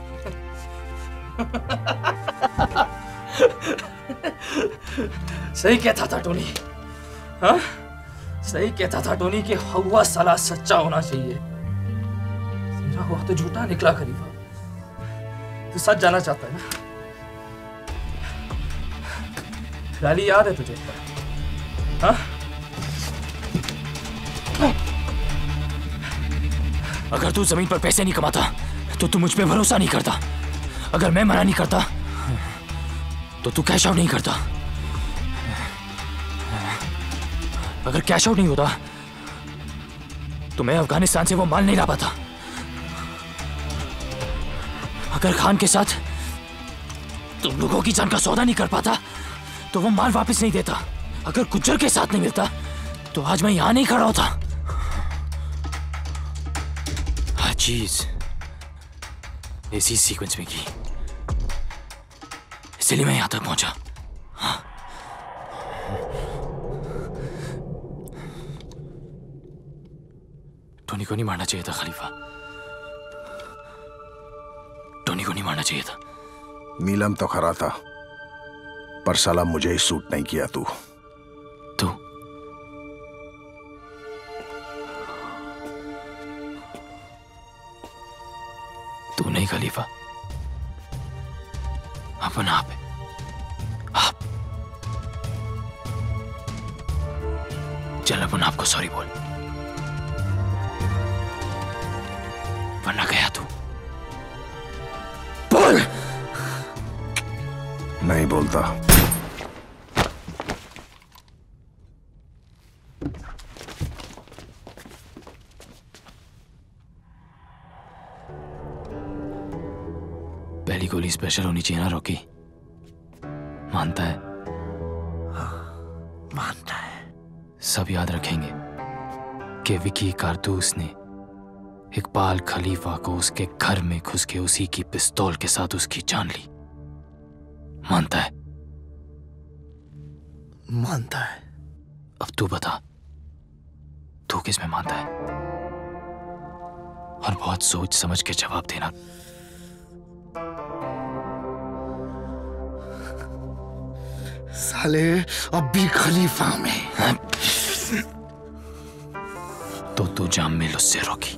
सही कहता था टोनी, हाँ? सही कहता था टोनी कि हवा साला सच्चा होना चाहिए। मेरा हुआ तो झूठा निकला खलीफा। तू सच जाना चाहता है ना? गाली याद है तुझे? हाँ? अगर तू जमीन पर पैसे नहीं कमाता तो तू मुझ पे भरोसा नहीं करता। अगर मैं मना नहीं करता तो तू कैश आउट नहीं करता। अगर कैश आउट नहीं होता तो मैं अफगानिस्तान से वो माल नहीं ला पाता। अगर खान के साथ तुम लोगों की जान का सौदा नहीं कर पाता तो वो माल वापस नहीं देता। अगर गुज्जर के साथ नहीं मिलता तो आज मैं यहां नहीं खड़ा होता। हर चीज इसी सीक्वेंस में की, इसलिए मैं यहां तक पहुंचा। हाँ। टोनी को नहीं मारना चाहिए था खलीफा। टोनी को नहीं मारना चाहिए था। नीलम तो खरा था पर साला मुझे ही सूट नहीं किया तू। तू तू नहीं खलीफा, अपन आप है। आप चल अपन आपको सॉरी बोल, वरना गया तू। बोल। नहीं बोलता। पहली गोली स्पेशल होनी चाहिए ना रॉकी? मानता है? हाँ, मानता है। सब याद रखेंगे कि विकी कारतूस ने इकबाल खलीफा को उसके घर में घुस के उसी की पिस्तौल के साथ उसकी जान ली। मानता है? मानता है। अब तू बता, तू किस में मानता है, और बहुत सोच समझ के जवाब देना। साले अब भी खलीफा में। तो तू जाम में उससे रोकी।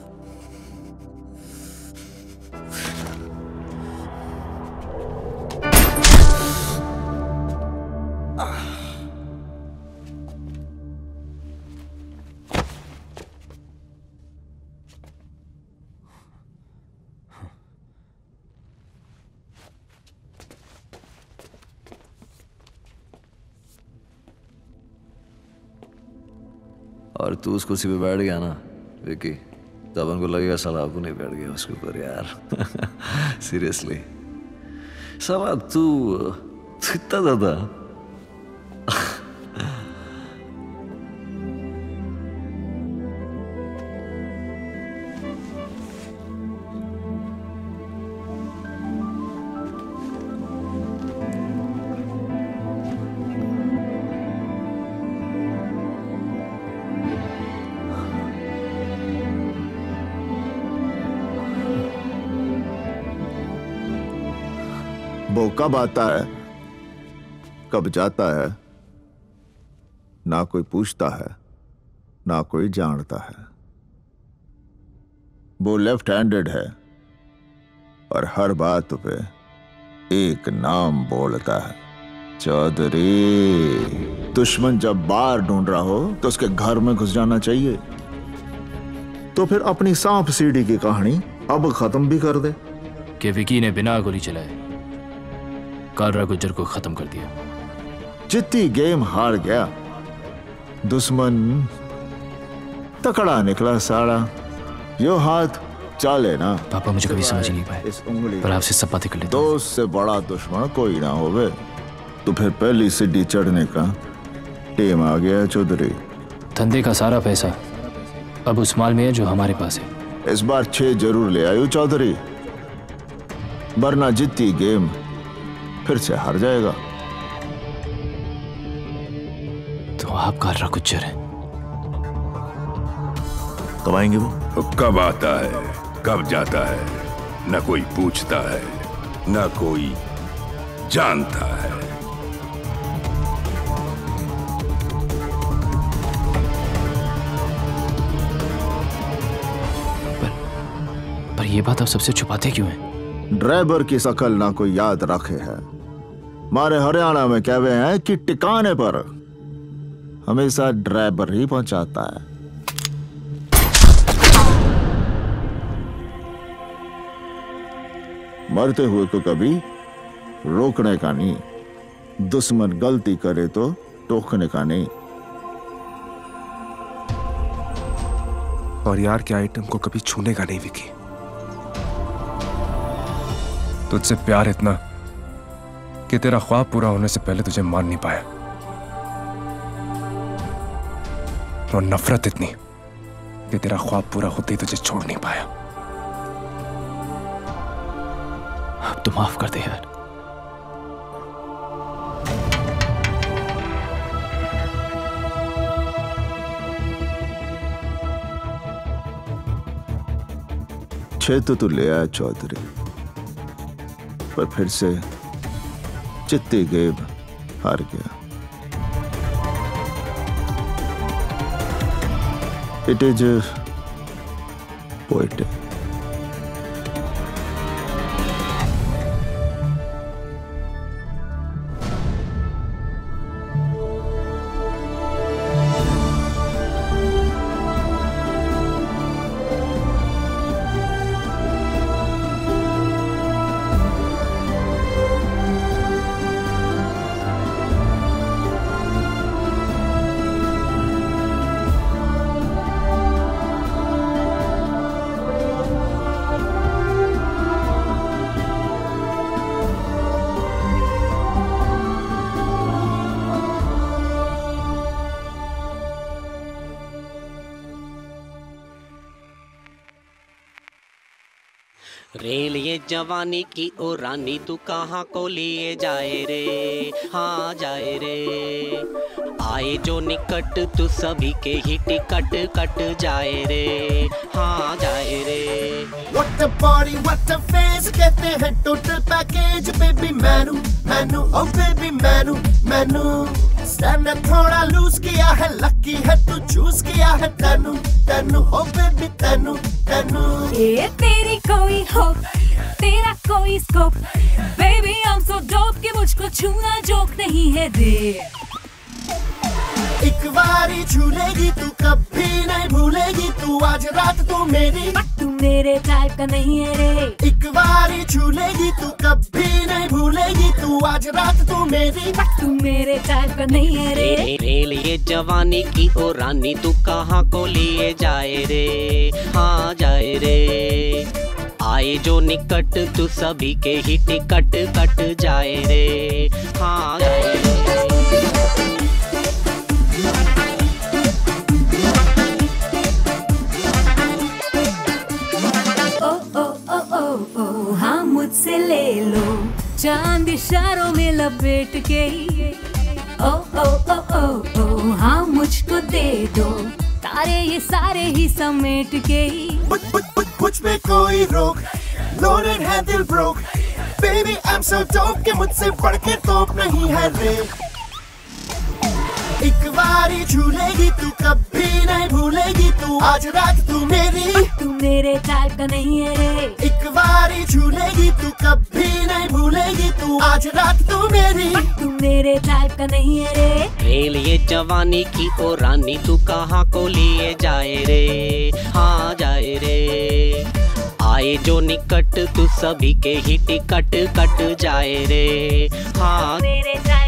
और तू उस कुर्सी पे बैठ गया ना विकी, तब उनको लगेगा साला आपको नहीं बैठ गया उसके ऊपर यार। सीरियसली साला तू तू इतना ज्यादा वो कब आता है कब जाता है, ना कोई पूछता है ना कोई जानता है। वो लेफ्ट हैंडेड है और हर बात पे एक नाम बोलता है, चौधरी। दुश्मन जब बाहर ढूंढ रहा हो तो उसके घर में घुस जाना चाहिए। तो फिर अपनी सांप सीढ़ी की कहानी अब खत्म भी कर दे। कि विकी ने बिना गोली चलाए कालरा गुज्जर को खत्म कर दिया। जितनी गेम हार गया, दुश्मन तकड़ा निकला सारा। यो हाथ चाले ना। पापा मुझे कभी समझ नहीं पाए, इस उंगली पर आपसे सब बातें कर लेता हूं। दोस्त से बड़ा दुश्मन कोई ना होवे। तो फिर पहली सीढ़ी चढ़ने का टेम आ गया चौधरी। धंधे का सारा पैसा अब उस माल में है जो हमारे पास है। इस बार छह जरूर ले आयु चौधरी, वरना जितनी गेम फिर से हार जाएगा। तो आप कालरा गुज्जर हैं। कब आएंगे वो? तो कब आता है कब जाता है, न कोई पूछता है न कोई जानता है। पर, पर ये बात आप सबसे छुपाते क्यों हैं? ड्राइवर की शकल ना कोई याद रखे है। हमारे हरियाणा में कहवे हैं कि टिकाने पर हमेशा ड्राइवर ही पहुंचाता है। मरते हुए को कभी रोकने का नहीं, दुश्मन गलती करे तो टोकने का नहीं। और यार के आइटम को कभी छूने का नहीं विकी। तुझसे प्यार इतना कि तेरा ख्वाब पूरा होने से पहले तुझे मान नहीं पाया, और नफरत इतनी कि तेरा ख्वाब पूरा होते ही तुझे छोड़ नहीं पाया। अब तो माफ कर दे यार। छह तो तू ले आया चौधरी, पर फिर से चित्ती गेम हार गया। It is poetic. ये जवानी की ओ रानी तू कहाँ को लिए जाए रे, हाँ जाए रे। आए जो निकट तू सभी के ही टिकट कट जाए रे, हाँ जाए रे। What a body, what a face, कहते हैं total package, baby मैनू मैनू oh baby मैनू मैनू। स्टैंडर्ड थोड़ा लूज किया है, लकी है तू चूज किया है तेनू तेनू oh baby तेनू तेनू। ये तेरी कोई होप, तेरा कोई scope, baby I'm so dope कि मुझको छूना जोक नहीं है रे। एक बारी झूलेगी तू कभी नहीं भूलेगी तू, आज रात तू मेरी तू मेरे टाइप का नहीं है रे। एक बारी झूलेगी तू कभी नहीं भूलेगी तू, आज रात तू मेरी तू मेरे टाइप का नहीं है रे। रेल ये जवानी की ओ रानी तू कहाँ को लिए जाए रे, हाँ जाए रे। आए जो निकट तू सभी के ही टिकट कट जाए रे, हाँ जाए रे। हाँ मुझसे ले लो चांद इशारों में लपेट के, ओ ओ ओ ओ ओ हाँ मुझको दे दो तारे ये सारे ही समेट के। मुझ पे कोई रोक, लोडेड है दिल broke, baby I am so dope के मुझसे बढ़ के तोप नहीं है रे। एक बारी झूलेगी तू कभी नहीं भूलेगी तू, आज रात तू मेरी तू मेरे टाइप का नहीं है रे। एक बारी झूलेगी तू कभी नहीं भूलेगी तू, आज रात तू मेरी तू मेरे टाइप का नहीं है रे। रेल ये जवानी की ओ रानी तू कहाँ को लिए जाए रे, हाँ जाए रे। आए जो निकट तू सभी के ही टिकट कट जाए रे, हाँ मेरे टाइप